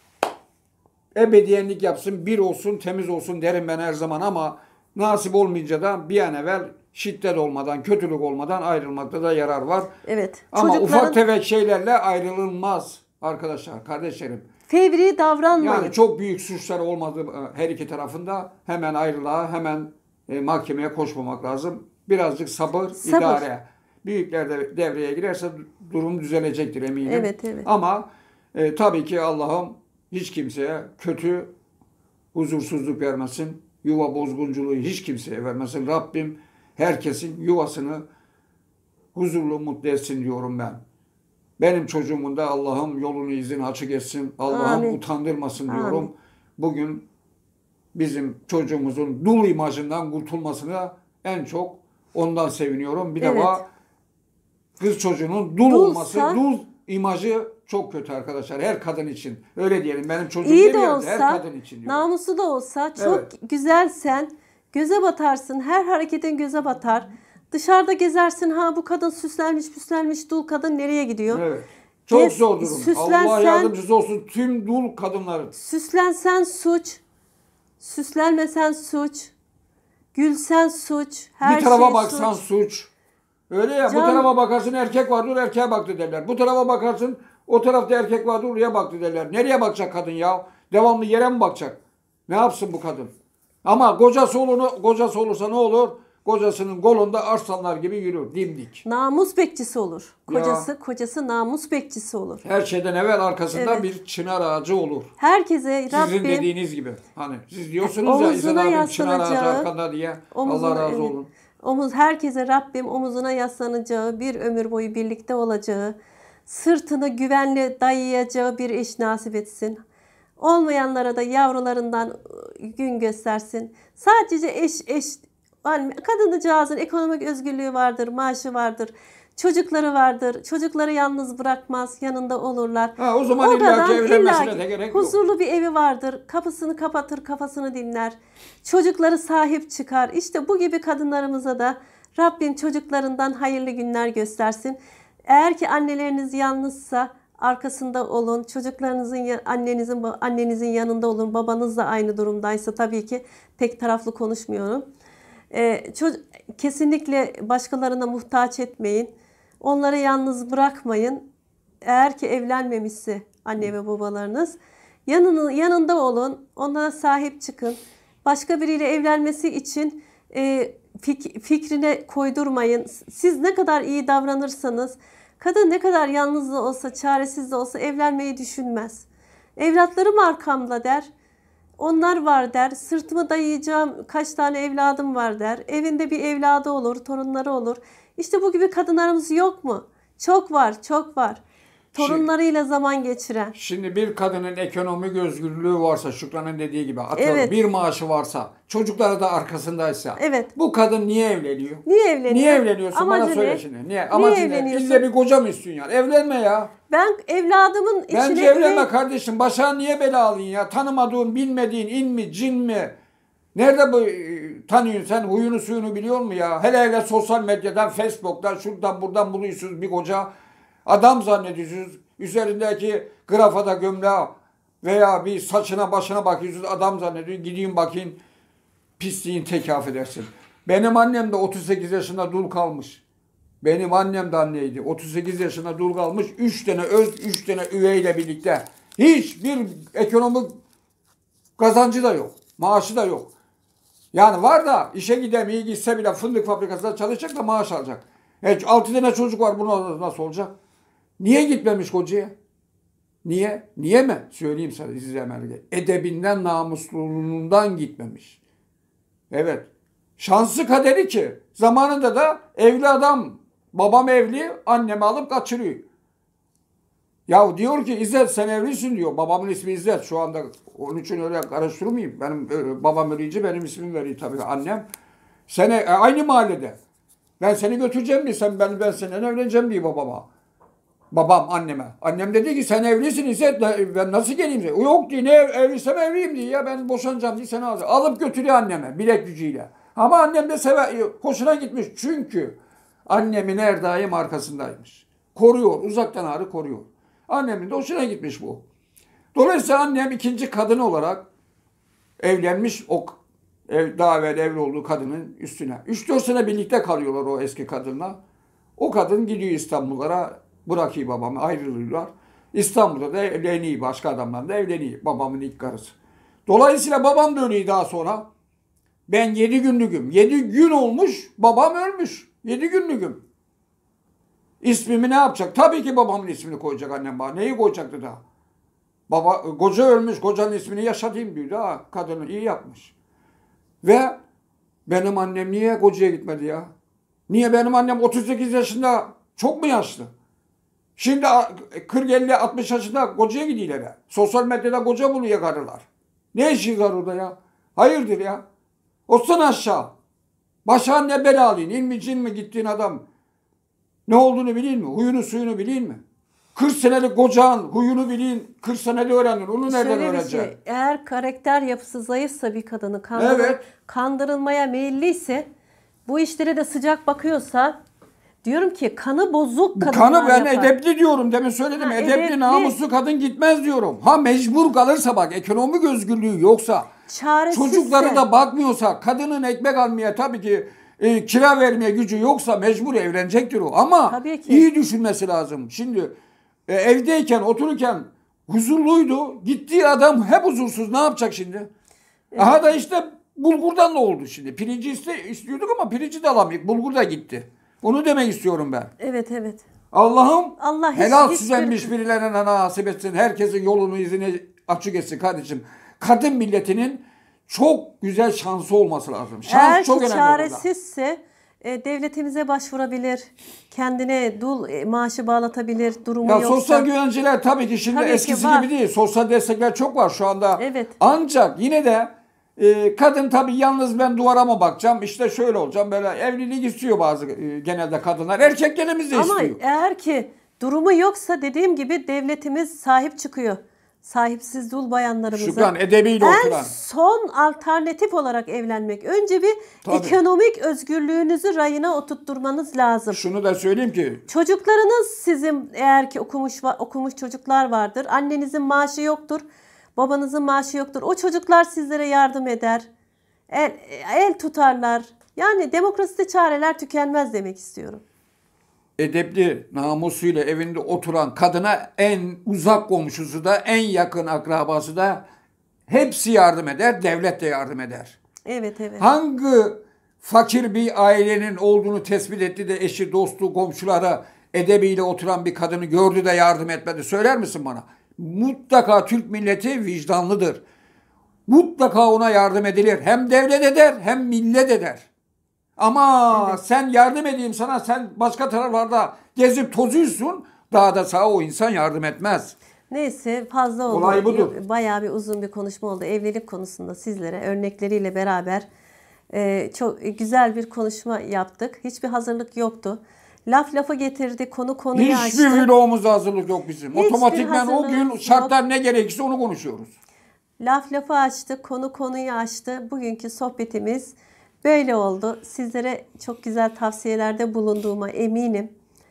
Speaker 2: ebediyenlik yapsın, bir olsun, temiz olsun derim ben her zaman ama nasip olmayınca da bir an evvel şiddet olmadan, kötülük olmadan ayrılmakta da yarar var.
Speaker 1: Evet.
Speaker 2: Ama
Speaker 1: Çocukların
Speaker 2: ufak tefek şeylerle ayrılınmaz arkadaşlar, kardeşlerim.
Speaker 1: fevri davranmayın.
Speaker 2: Yani çok büyük suçlar olmadığı her iki tarafında hemen ayrılığa, hemen e, mahkemeye koşmamak lazım. Birazcık sabır,
Speaker 1: Sabır.
Speaker 2: idare. Büyükler de devreye girerse durum düzelecektir eminim.
Speaker 1: Evet, evet.
Speaker 2: Ama e, tabii ki Allah'ım hiç kimseye kötü huzursuzluk vermesin. Yuva bozgunculuğu hiç kimseye vermesin. Rabbim herkesin yuvasını huzurlu, mutlu etsin diyorum ben. Benim çocuğumun da Allah'ım yolunu izini açık etsin. Allah'ım
Speaker 1: Amin.
Speaker 2: utandırmasın diyorum.
Speaker 1: Amin.
Speaker 2: Bugün bizim çocuğumuzun dul imajından kurtulmasına en çok ondan seviniyorum. Bir
Speaker 1: Evet.
Speaker 2: defa kız çocuğunun dul
Speaker 1: Dulsa-
Speaker 2: olması, dul imajı çok kötü arkadaşlar. Her kadın için. Öyle diyelim. Benim çocuğum
Speaker 1: İyi de
Speaker 2: demiyorum. Her
Speaker 1: olsa,
Speaker 2: kadın için diyorum.
Speaker 1: namuslu da olsa çok
Speaker 2: Evet.
Speaker 1: güzelsen göze batarsın. Her hareketin göze batar. Dışarıda gezersin. Ha bu kadın süslenmiş püslenmiş dul kadın nereye gidiyor?
Speaker 2: Evet. Çok
Speaker 1: Gez-
Speaker 2: zor durum.
Speaker 1: süslensen-
Speaker 2: Allah yardımcısı olsun tüm dul kadınların.
Speaker 1: Süslensen suç. Süslenmesen suç. Gülsen suç. Her
Speaker 2: bir tarafa
Speaker 1: şey
Speaker 2: baksan
Speaker 1: suç.
Speaker 2: suç. Öyle ya.
Speaker 1: Can-
Speaker 2: Bu tarafa bakarsın erkek vardır erkeğe baktı derler. Bu tarafa bakarsın o tarafta erkek vardır oraya baktı derler. Nereye bakacak kadın ya? Devamlı yere mi bakacak? Ne yapsın bu kadın? Ama kocası olur, kocası olursa ne olur? Kocasının kolunda arslanlar gibi yürür dimdik.
Speaker 1: Namus bekçisi olur.
Speaker 2: Ya.
Speaker 1: Kocası, kocası namus bekçisi olur.
Speaker 2: Her şeyden evvel arkasında
Speaker 1: Evet.
Speaker 2: bir çınar ağacı olur.
Speaker 1: Herkese
Speaker 2: Sizin
Speaker 1: Rabbim
Speaker 2: dediğiniz gibi. Hani siz diyorsunuz ya İzzet
Speaker 1: omuzuna
Speaker 2: abim çınar ağacı
Speaker 1: yaslanacağı,
Speaker 2: arkanda diye.
Speaker 1: omuzuna-
Speaker 2: Allah razı
Speaker 1: evet.
Speaker 2: olun.
Speaker 1: omuz herkese Rabbim omuzuna yaslanacağı, bir ömür boyu birlikte olacağı, sırtını güvenle dayayacağı bir eş nasip etsin. Olmayanlara da yavrularından gün göstersin. Sadece eş eş yani kadıncağızın ekonomik özgürlüğü vardır, maaşı vardır. Çocukları vardır. Çocukları yalnız bırakmaz, yanında olurlar.
Speaker 2: Ha, o zaman
Speaker 1: O
Speaker 2: illaki
Speaker 1: kadar
Speaker 2: evlenmesine
Speaker 1: illaki
Speaker 2: de gerek yok.
Speaker 1: huzurlu bir evi vardır. Kapısını kapatır, kafasını dinler. Çocukları sahip çıkar. İşte bu gibi kadınlarımıza da Rabbim çocuklarından hayırlı günler göstersin. Eğer ki anneleriniz yalnızsa arkasında olun. Çocuklarınızın ya- annenizin annenizin yanında olun. Babanız da aynı durumdaysa tabii ki tek taraflı konuşmuyorum. Ee, ço- kesinlikle başkalarına muhtaç etmeyin. Onları yalnız bırakmayın. Eğer ki evlenmemişse anne ve babalarınız yanını, yanında olun. Onlara sahip çıkın. Başka biriyle evlenmesi için e, fik- fikrine koydurmayın. Siz ne kadar iyi davranırsanız kadın ne kadar yalnız da olsa, çaresiz de olsa evlenmeyi düşünmez. Evlatlarım arkamda der. Onlar var der. Sırtımı dayayacağım kaç tane evladım var der. Evinde bir evladı olur, torunları olur. İşte bu gibi kadınlarımız yok mu? Çok var, çok var. Torunlarıyla zaman geçiren.
Speaker 2: Şimdi bir kadının ekonomik özgürlüğü varsa Şükran'ın dediği gibi atıyorum
Speaker 1: Evet.
Speaker 2: bir maaşı varsa çocukları da arkasındaysa
Speaker 1: Evet.
Speaker 2: bu kadın niye evleniyor?
Speaker 1: Niye evleniyor?
Speaker 2: Niye evleniyorsun
Speaker 1: Amacı
Speaker 2: bana söyle
Speaker 1: ne?
Speaker 2: şimdi. Niye? Amacı ne?
Speaker 1: evleniyorsun?
Speaker 2: İlle bir koca mı istiyorsun yani? Evlenme ya.
Speaker 1: Ben evladımın içine...
Speaker 2: Bence evlenme
Speaker 1: üvey-
Speaker 2: kardeşim. Başa niye bela alın ya? Tanımadığın, bilmediğin in mi, cin mi? Nerede bu e, tanıyorsun sen? Huyunu suyunu biliyor musun ya? Hele hele sosyal medyadan, Facebook'tan, şuradan buradan buluyorsunuz bir koca. Adam zannediyorsunuz. Üzerindeki grafada gömleği veya bir saçına başına bakıyorsunuz. Adam zannediyor. Gideyim bakayım. Pisliğin teki affedersin. Benim annem de otuz sekiz yaşında dul kalmış. Benim annem de anneydi. otuz sekiz yaşında dul kalmış. üç tane öz, üç tane üveyle birlikte. Hiçbir ekonomik kazancı da yok. Maaşı da yok. Yani var da işe gidemiyor, gitse bile fındık fabrikasında çalışacak da maaş alacak. E, altı tane çocuk var, bunu nasıl olacak? Niye gitmemiş kocaya? Niye? Niye mi? Söyleyeyim sana size Melike. Edebinden, namusluluğundan gitmemiş. Evet. Şansı kaderi ki zamanında da evli adam, babam evli, annemi alıp kaçırıyor. Ya diyor ki İzzet sen evlisin diyor. Babamın ismi İzzet şu anda. Onun için öyle karıştırmayayım. Benim babam ölünce benim ismimi veriyor tabii annem. Sen e, aynı mahallede. Ben seni götüreceğim diye sen ben ben seninle evleneceğim diye babama. Babam anneme. Annem dedi ki sen evlisin İzzet ben nasıl geleyim diye. Yok diye ne evliysem evliyim diye ya ben boşanacağım diye seni alacağım. Alıp götürüyor anneme bilek gücüyle. Ama annem de sever, hoşuna gitmiş. Çünkü annemin her daim arkasındaymış. Koruyor. Uzaktan ağrı koruyor. Annemin de hoşuna gitmiş bu. Dolayısıyla annem ikinci kadın olarak evlenmiş o ev, daha evvel evli olduğu kadının üstüne. üç dört sene birlikte kalıyorlar o eski kadınla. O kadın gidiyor İstanbullara bırakıyor babamı ayrılıyorlar. İstanbul'da da evleniyor. Başka adamlarla da evleniyor. Babamın ilk karısı. Dolayısıyla babam da ölüyor daha sonra. Ben yedi günlüküm. Yedi gün olmuş babam ölmüş. Yedi günlüküm. İsmimi ne yapacak? Tabii ki babamın ismini koyacak annem bana. Neyi koyacaktı daha? Baba, koca ölmüş. Kocanın ismini yaşatayım diyor. Ha, kadını iyi yapmış. Ve benim annem niye kocaya gitmedi ya? Niye benim annem otuz sekiz yaşında çok mu yaşlı? Şimdi kırk elli altmış yaşında kocaya gidiyorlar. Sosyal medyada koca buluyor karılar. Ne işi var orada ya? Hayırdır ya? Olsun aşağı. Başa ne belalıyın? İlmi cin mi gittiğin adam? Ne olduğunu bileyim mi? Huyunu suyunu bileyim mi? kırk senelik kocan huyunu bileyim. kırk senelik öğrendin. Onu nereden
Speaker 1: Şöyle bir
Speaker 2: öğreneceksin?
Speaker 1: şey, eğer karakter yapısı zayıfsa bir kadının kandırıl-
Speaker 2: Evet.
Speaker 1: kandırılmaya meyilliyse bu işlere de sıcak bakıyorsa diyorum ki kanı bozuk
Speaker 2: Bu
Speaker 1: kadınlar
Speaker 2: kanı ben
Speaker 1: yapar.
Speaker 2: edepli diyorum. Demin söyledim.
Speaker 1: Ha,
Speaker 2: edepli,
Speaker 1: edepli.
Speaker 2: namuslu kadın gitmez diyorum. Ha mecbur kalırsa bak ekonomik özgürlüğü yoksa
Speaker 1: Çaresizse,
Speaker 2: çocukları da bakmıyorsa kadının ekmek almaya tabii ki e, kira vermeye gücü yoksa mecbur evlenecektir o. Ama
Speaker 1: Tabii ki.
Speaker 2: iyi düşünmesi lazım. Şimdi e, evdeyken otururken huzurluydu. Gittiği adam hep huzursuz. Ne yapacak şimdi? Aha da işte bulgurdan da oldu şimdi. Pirinci iste, istiyorduk ama pirinci de alamayız. Bulgur da gitti. Onu demek istiyorum ben.
Speaker 1: evet evet.
Speaker 2: Allah'ım
Speaker 1: Allah hiç-
Speaker 2: helal
Speaker 1: hiçbir-
Speaker 2: süzenmiş birilerine nasip etsin. Herkesin yolunu izini açık etsin kardeşim. Kadın milletinin çok güzel şansı olması lazım. Şans
Speaker 1: Eğer
Speaker 2: çok
Speaker 1: ki
Speaker 2: önemli burada.
Speaker 1: çaresizse e, devletimize başvurabilir. Kendine dul e, maaşı bağlatabilir. Durumu
Speaker 2: Ya
Speaker 1: yoksa.
Speaker 2: sosyal güvenceler tabii ki şimdi
Speaker 1: Tabii ki
Speaker 2: eskisi
Speaker 1: var.
Speaker 2: gibi değil. Sosyal destekler çok var şu anda.
Speaker 1: Evet.
Speaker 2: Ancak yine de e, kadın tabii yalnız ben duvara mı bakacağım işte şöyle olacağım böyle evlilik istiyor bazı e, genelde kadınlar. Erkeklerimiz de
Speaker 1: Ama
Speaker 2: istiyor.
Speaker 1: eğer ki durumu yoksa dediğim gibi devletimiz sahip çıkıyor. Sahipsiz dul bayanlarımıza.
Speaker 2: Şükran edebiyle
Speaker 1: En
Speaker 2: oturan.
Speaker 1: son alternatif olarak evlenmek. Önce bir
Speaker 2: Tabii.
Speaker 1: ekonomik özgürlüğünüzü rayına oturtturmanız lazım.
Speaker 2: Şunu da söyleyeyim ki
Speaker 1: Çocuklarınız sizin eğer ki okumuş va- okumuş çocuklar vardır. Annenizin maaşı yoktur. Babanızın maaşı yoktur. O çocuklar sizlere yardım eder. El, el tutarlar. Yani demokraside çareler tükenmez demek istiyorum.
Speaker 2: edepli, namusuyla evinde oturan kadına en uzak komşusu da, en yakın akrabası da hepsi yardım eder, devlet de yardım eder.
Speaker 1: Evet evet.
Speaker 2: Hangi fakir bir ailenin olduğunu tespit etti de eşi, dostu, komşulara edebiyle oturan bir kadını gördü de yardım etmedi? Söyler misin bana? Mutlaka Türk milleti vicdanlıdır. Mutlaka ona yardım edilir. Hem devlet eder hem millet eder. Ama
Speaker 1: Evet.
Speaker 2: sen yardım edeyim sana, sen başka taraflarda gezip tozuyorsun, daha da sana o insan yardım etmez.
Speaker 1: Neyse fazla oldu.
Speaker 2: Olay budur.
Speaker 1: Bayağı bir uzun bir konuşma oldu. Evlilik konusunda sizlere örnekleriyle beraber e, çok güzel bir konuşma yaptık. Hiçbir hazırlık yoktu. Laf lafı getirdi, konu konuyu açtı.
Speaker 2: Hiçbir vlogumuzda hazırlık yok bizim.
Speaker 1: Hiçbir
Speaker 2: Otomatikmen o gün
Speaker 1: hazırlığımız
Speaker 2: şartlar ne gerekirse onu konuşuyoruz.
Speaker 1: Laf lafı açtı, konu konuyu açtı. Bugünkü sohbetimiz böyle oldu. Sizlere çok güzel tavsiyelerde bulunduğuma eminim.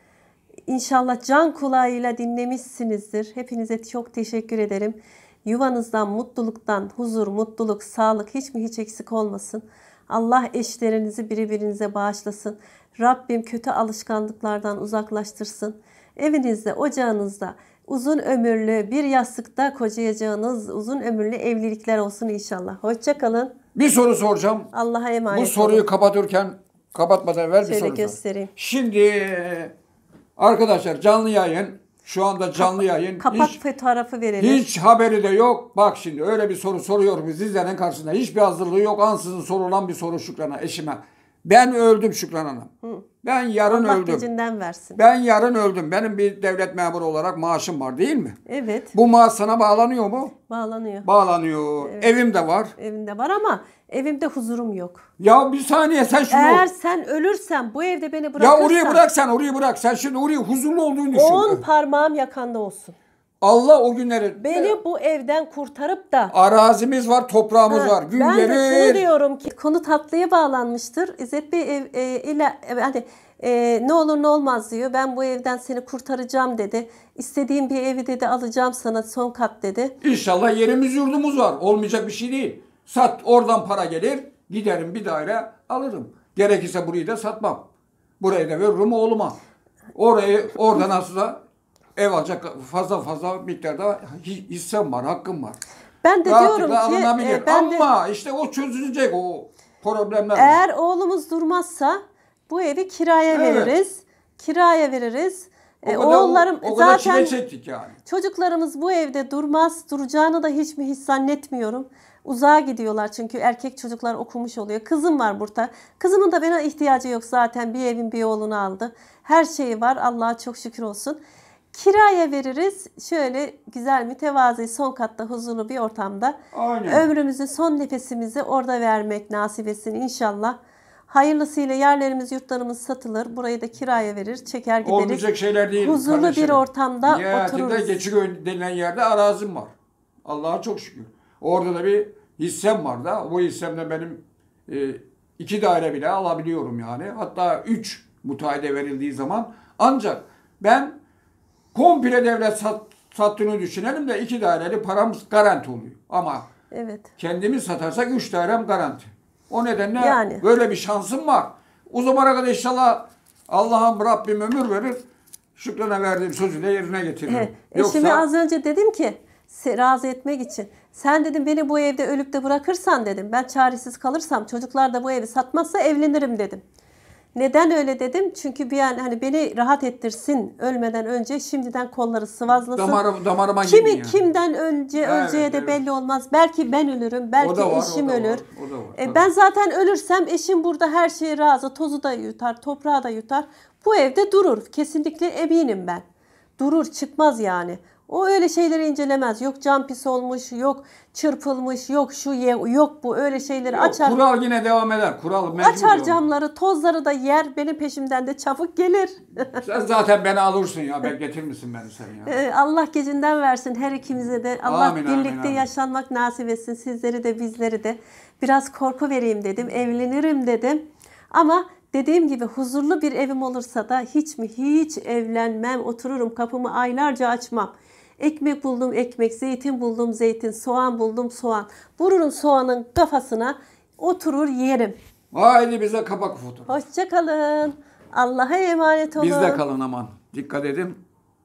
Speaker 1: İnşallah can kulağıyla dinlemişsinizdir. Hepinize çok teşekkür ederim. Yuvanızdan, mutluluktan, huzur, mutluluk, sağlık hiç mi hiç eksik olmasın. Allah eşlerinizi birbirinize bağışlasın. Rabbim kötü alışkanlıklardan uzaklaştırsın. Evinizde, ocağınızda uzun ömürlü, bir yastıkta kocayacağınız uzun ömürlü evlilikler olsun inşallah. Hoşça kalın.
Speaker 2: Bir soru soracağım.
Speaker 1: Allah'a emanet
Speaker 2: Bu
Speaker 1: olun.
Speaker 2: soruyu kapatırken, kapatmadan evvel bir
Speaker 1: Şöyle
Speaker 2: soru sor.
Speaker 1: göstereyim.
Speaker 2: Şimdi arkadaşlar canlı yayın Şu anda canlı yayın.
Speaker 1: Kapak
Speaker 2: Hiç,
Speaker 1: fotoğrafı verelim.
Speaker 2: hiç haberi de yok. Bak şimdi öyle bir soru soruyorum sizlerin karşısında. Hiçbir hazırlığı yok. Ansızın sorulan bir soru Şükran'a, eşime. Ben öldüm Şükran Hanım.
Speaker 1: Hı.
Speaker 2: Ben yarın
Speaker 1: Allah
Speaker 2: öldüm.
Speaker 1: gecinden versin.
Speaker 2: Ben yarın öldüm. Benim bir devlet memuru olarak maaşım var değil mi?
Speaker 1: Evet.
Speaker 2: Bu maaş sana bağlanıyor mu?
Speaker 1: Bağlanıyor.
Speaker 2: Bağlanıyor.
Speaker 1: Evet.
Speaker 2: Evim de var.
Speaker 1: Evimde var ama evimde huzurum yok.
Speaker 2: Ya bir saniye sen şunu...
Speaker 1: Eğer sen ölürsen bu evde beni
Speaker 2: Ya
Speaker 1: bırakırsan
Speaker 2: orayı bırak sen orayı bırak. Sen şimdi orayı huzurlu olduğunu düşün.
Speaker 1: on parmağım yakanda olsun.
Speaker 2: Allah o günleri...
Speaker 1: Beni bu evden kurtarıp da
Speaker 2: Arazimiz var, toprağımız
Speaker 1: Ha,
Speaker 2: var.
Speaker 1: ben de şunu
Speaker 2: Günleri...
Speaker 1: diyorum ki konu tatlıya bağlanmıştır. İzzet Bey ev, e, ile e, hani e, ne olur ne olmaz diyor. Ben bu evden seni kurtaracağım dedi. İstediğim bir evi dedi alacağım sana son kat dedi.
Speaker 2: İnşallah yerimiz yurdumuz var. Olmayacak bir şey değil. Sat oradan para gelir. Giderim bir daire alırım. Gerekirse burayı da satmam. Burayı da veririm oğluma. Orayı oradan aslında ev alacak fazla fazla miktarda hissem var, hakkım var.
Speaker 1: Ben de diyorum
Speaker 2: Rahatlıkla
Speaker 1: ki
Speaker 2: alınabilir.
Speaker 1: e, ben de,
Speaker 2: Ama işte o çözülecek o problemler.
Speaker 1: eğer oğlumuz durmazsa bu evi kiraya
Speaker 2: Evet.
Speaker 1: veririz. Kiraya veririz.
Speaker 2: o
Speaker 1: E,
Speaker 2: kadar,
Speaker 1: oğullarım
Speaker 2: o, o kadar
Speaker 1: zaten
Speaker 2: çile çektik yani.
Speaker 1: çocuklarımız bu evde durmaz. Duracağını da hiç mi hiç zannetmiyorum. Uzağa gidiyorlar çünkü erkek çocuklar okumuş oluyor. Kızım var burada. Kızımın da bana ihtiyacı yok zaten. Bir evin bir oğlunu aldı. Her şeyi var. Allah'a çok şükür olsun. Kiraya veririz. Şöyle güzel mütevazi son katta huzurlu bir ortamda.
Speaker 2: Aynen.
Speaker 1: Ömrümüzün son nefesimizi orada vermek nasip etsin inşallah. Hayırlısıyla yerlerimiz, yurtlarımız satılır. Burayı da kiraya verir, çeker gideriz.
Speaker 2: Olmayacak şeyler değil.
Speaker 1: Huzurlu bir
Speaker 2: kardeşlerim.
Speaker 1: ortamda
Speaker 2: Nihayetinde
Speaker 1: otururuz.
Speaker 2: Geçiköy denilen yerde arazim var. Allah'a çok şükür. Orada da bir hissem var da. Bu hissemde benim e, iki daire bile alabiliyorum yani. Hatta üç müteahhide verildiği zaman. Ancak ben komple devlet sat, sattığını düşünelim de iki daireli paramız garanti oluyor. Ama
Speaker 1: Evet.
Speaker 2: kendimiz satarsak üç dairem garanti. O nedenle
Speaker 1: Yani.
Speaker 2: böyle bir şansım var. O zamana kadar inşallah Allah'ım Rabbim ömür verir. Şükran'a verdiğim sözü de yerine getiririm.
Speaker 1: Evet.
Speaker 2: Yoksa
Speaker 1: Eşime az önce dedim ki se- razı etmek için. Sen dedim beni bu evde ölüp de bırakırsan dedim. Ben çaresiz kalırsam çocuklar da bu evi satmazsa evlenirim dedim. Neden öyle dedim? Çünkü bir an hani beni rahat ettirsin ölmeden önce şimdiden kolları sıvazlasın.
Speaker 2: damarım, damarıma
Speaker 1: Kimi
Speaker 2: girdin yani.
Speaker 1: kimden önce
Speaker 2: Evet,
Speaker 1: öleceği de
Speaker 2: evet.
Speaker 1: belli olmaz. Belki ben ölürüm, belki
Speaker 2: O da var,
Speaker 1: eşim
Speaker 2: o da
Speaker 1: ölür.
Speaker 2: Var, o da var,
Speaker 1: E,
Speaker 2: tabii.
Speaker 1: ben zaten ölürsem eşim burada her şeye razı. Tozu da yutar, toprağı da yutar. Bu evde durur. Kesinlikle eminim ben. Durur, çıkmaz yani. O öyle şeyleri incelemez. Yok cam pis olmuş, yok çırpılmış, yok şu ye, yok bu öyle şeyleri
Speaker 2: Yok,
Speaker 1: açar.
Speaker 2: kural yine devam eder. Kural mecbur.
Speaker 1: Açar
Speaker 2: devam.
Speaker 1: camları, tozları da yer. Benim peşimden de çabuk gelir.
Speaker 2: Sen zaten beni alırsın ya. Bekletir misin beni sen ya?
Speaker 1: Ee, Allah gecinden versin her ikimize de. Allah
Speaker 2: Amin, amin,
Speaker 1: birlikte
Speaker 2: amin.
Speaker 1: yaşanmak nasip etsin. Sizleri de bizleri de. Biraz korku vereyim dedim. Evlenirim dedim. Ama dediğim gibi huzurlu bir evim olursa da hiç mi hiç evlenmem. Otururum kapımı aylarca açmam. Ekmek buldum ekmek, zeytin buldum zeytin, soğan buldum soğan. Vururum soğanın kafasına, oturur yerim.
Speaker 2: Haydi bize kapak fotoğraf.
Speaker 1: Hoşça kalın. Allah'a emanet olun.
Speaker 2: Bizde kalın aman. Dikkat edin.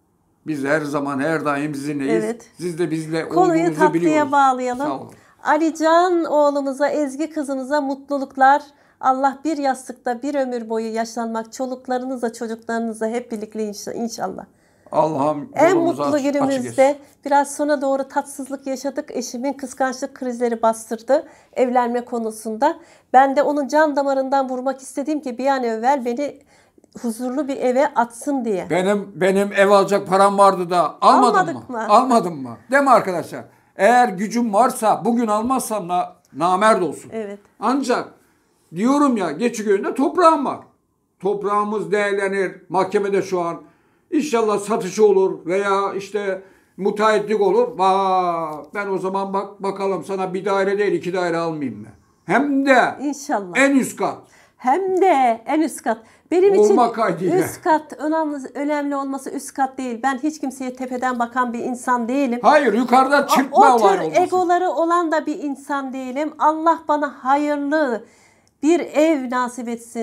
Speaker 2: Biz her zaman her daim sizinleyiz.
Speaker 1: Evet.
Speaker 2: Siz de bizle
Speaker 1: Konuyu
Speaker 2: olduğunuzu
Speaker 1: tatlıya
Speaker 2: biliyoruz.
Speaker 1: bağlayalım.
Speaker 2: Sağ olun.
Speaker 1: Alican oğlumuza, Ezgi kızımıza mutluluklar. Allah bir yastıkta bir ömür boyu yaşlanmak, çoluklarınızla çocuklarınızla hep birlikte inşa- inşallah.
Speaker 2: Allah'ım
Speaker 1: En
Speaker 2: yolumuzu
Speaker 1: mutlu
Speaker 2: aç- açık
Speaker 1: günümüzde
Speaker 2: etsin.
Speaker 1: biraz sona doğru tatsızlık yaşadık. Eşimin kıskançlık krizleri bastırdı evlenme konusunda. Ben de onun can damarından vurmak istedim ki bir an evvel beni huzurlu bir eve atsın diye.
Speaker 2: Benim benim ev alacak param vardı da almadım
Speaker 1: Almadık
Speaker 2: mı?
Speaker 1: mı?
Speaker 2: Almadım mı? Değil mi arkadaşlar? Eğer gücüm varsa bugün almazsam na, namert olsun.
Speaker 1: Evet.
Speaker 2: Ancak diyorum ya Geçiköy'ünde toprağım var. Toprağımız değerlenir. Mahkemede şu an İnşallah satışı olur veya işte müteahhitlik olur. Vaa, ben o zaman bak bakalım sana bir daire değil iki daire almayayım mı? Hem de
Speaker 1: İnşallah.
Speaker 2: en üst kat.
Speaker 1: Hem de en üst kat. Benim
Speaker 2: Olma
Speaker 1: için
Speaker 2: kaydıyla.
Speaker 1: üst kat önemli, önemli olması üst kat değil. Ben hiç kimseye tepeden bakan bir insan değilim.
Speaker 2: Hayır yukarıdan
Speaker 1: O,
Speaker 2: çırpma
Speaker 1: o
Speaker 2: olay
Speaker 1: tür
Speaker 2: olmasın.
Speaker 1: egoları olan da bir insan değilim. Allah bana hayırlı bir ev nasip etsin.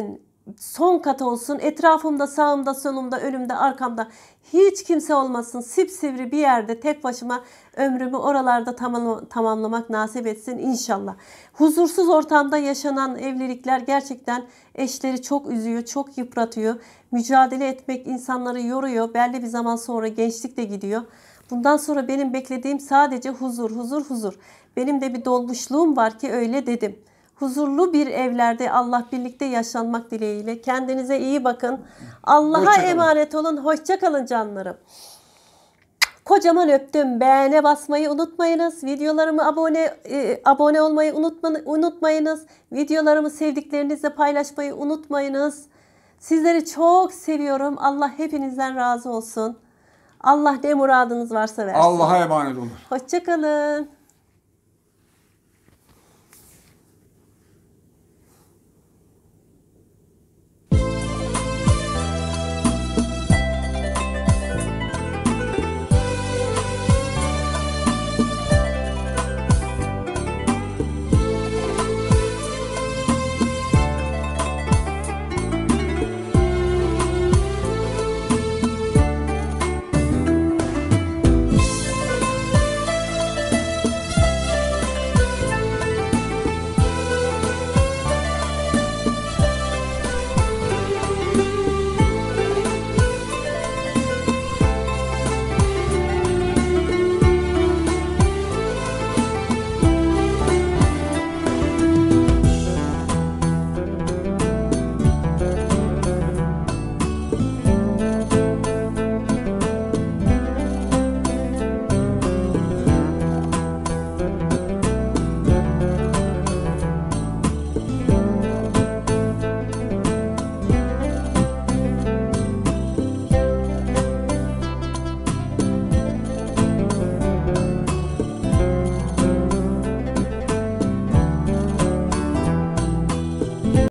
Speaker 1: son kat olsun. Etrafımda, sağımda, solumda, önümde, arkamda hiç kimse olmasın. Sipsivri bir yerde tek başıma ömrümü oralarda tamam, tamamlamak nasip etsin inşallah. Huzursuz ortamda yaşanan evlilikler gerçekten eşleri çok üzüyor, çok yıpratıyor. Mücadele etmek insanları yoruyor. Belli bir zaman sonra gençlik de gidiyor. Bundan sonra benim beklediğim sadece huzur, huzur, huzur. Benim de bir dolmuşluğum var ki öyle dedim. Huzurlu bir evlerde Allah birlikte yaşanmak dileğiyle. Kendinize iyi bakın. Allah'a emanet olun. Hoşça kalın canlarım. Kocaman öptüm. Beğene basmayı unutmayınız. Videolarımı abone e, abone olmayı unutma, unutmayınız. Videolarımı sevdiklerinizle paylaşmayı unutmayınız. Sizleri çok seviyorum. Allah hepinizden razı olsun. Allah ne muradınız varsa versin.
Speaker 2: Allah'a emanet olun.
Speaker 1: Hoşça kalın.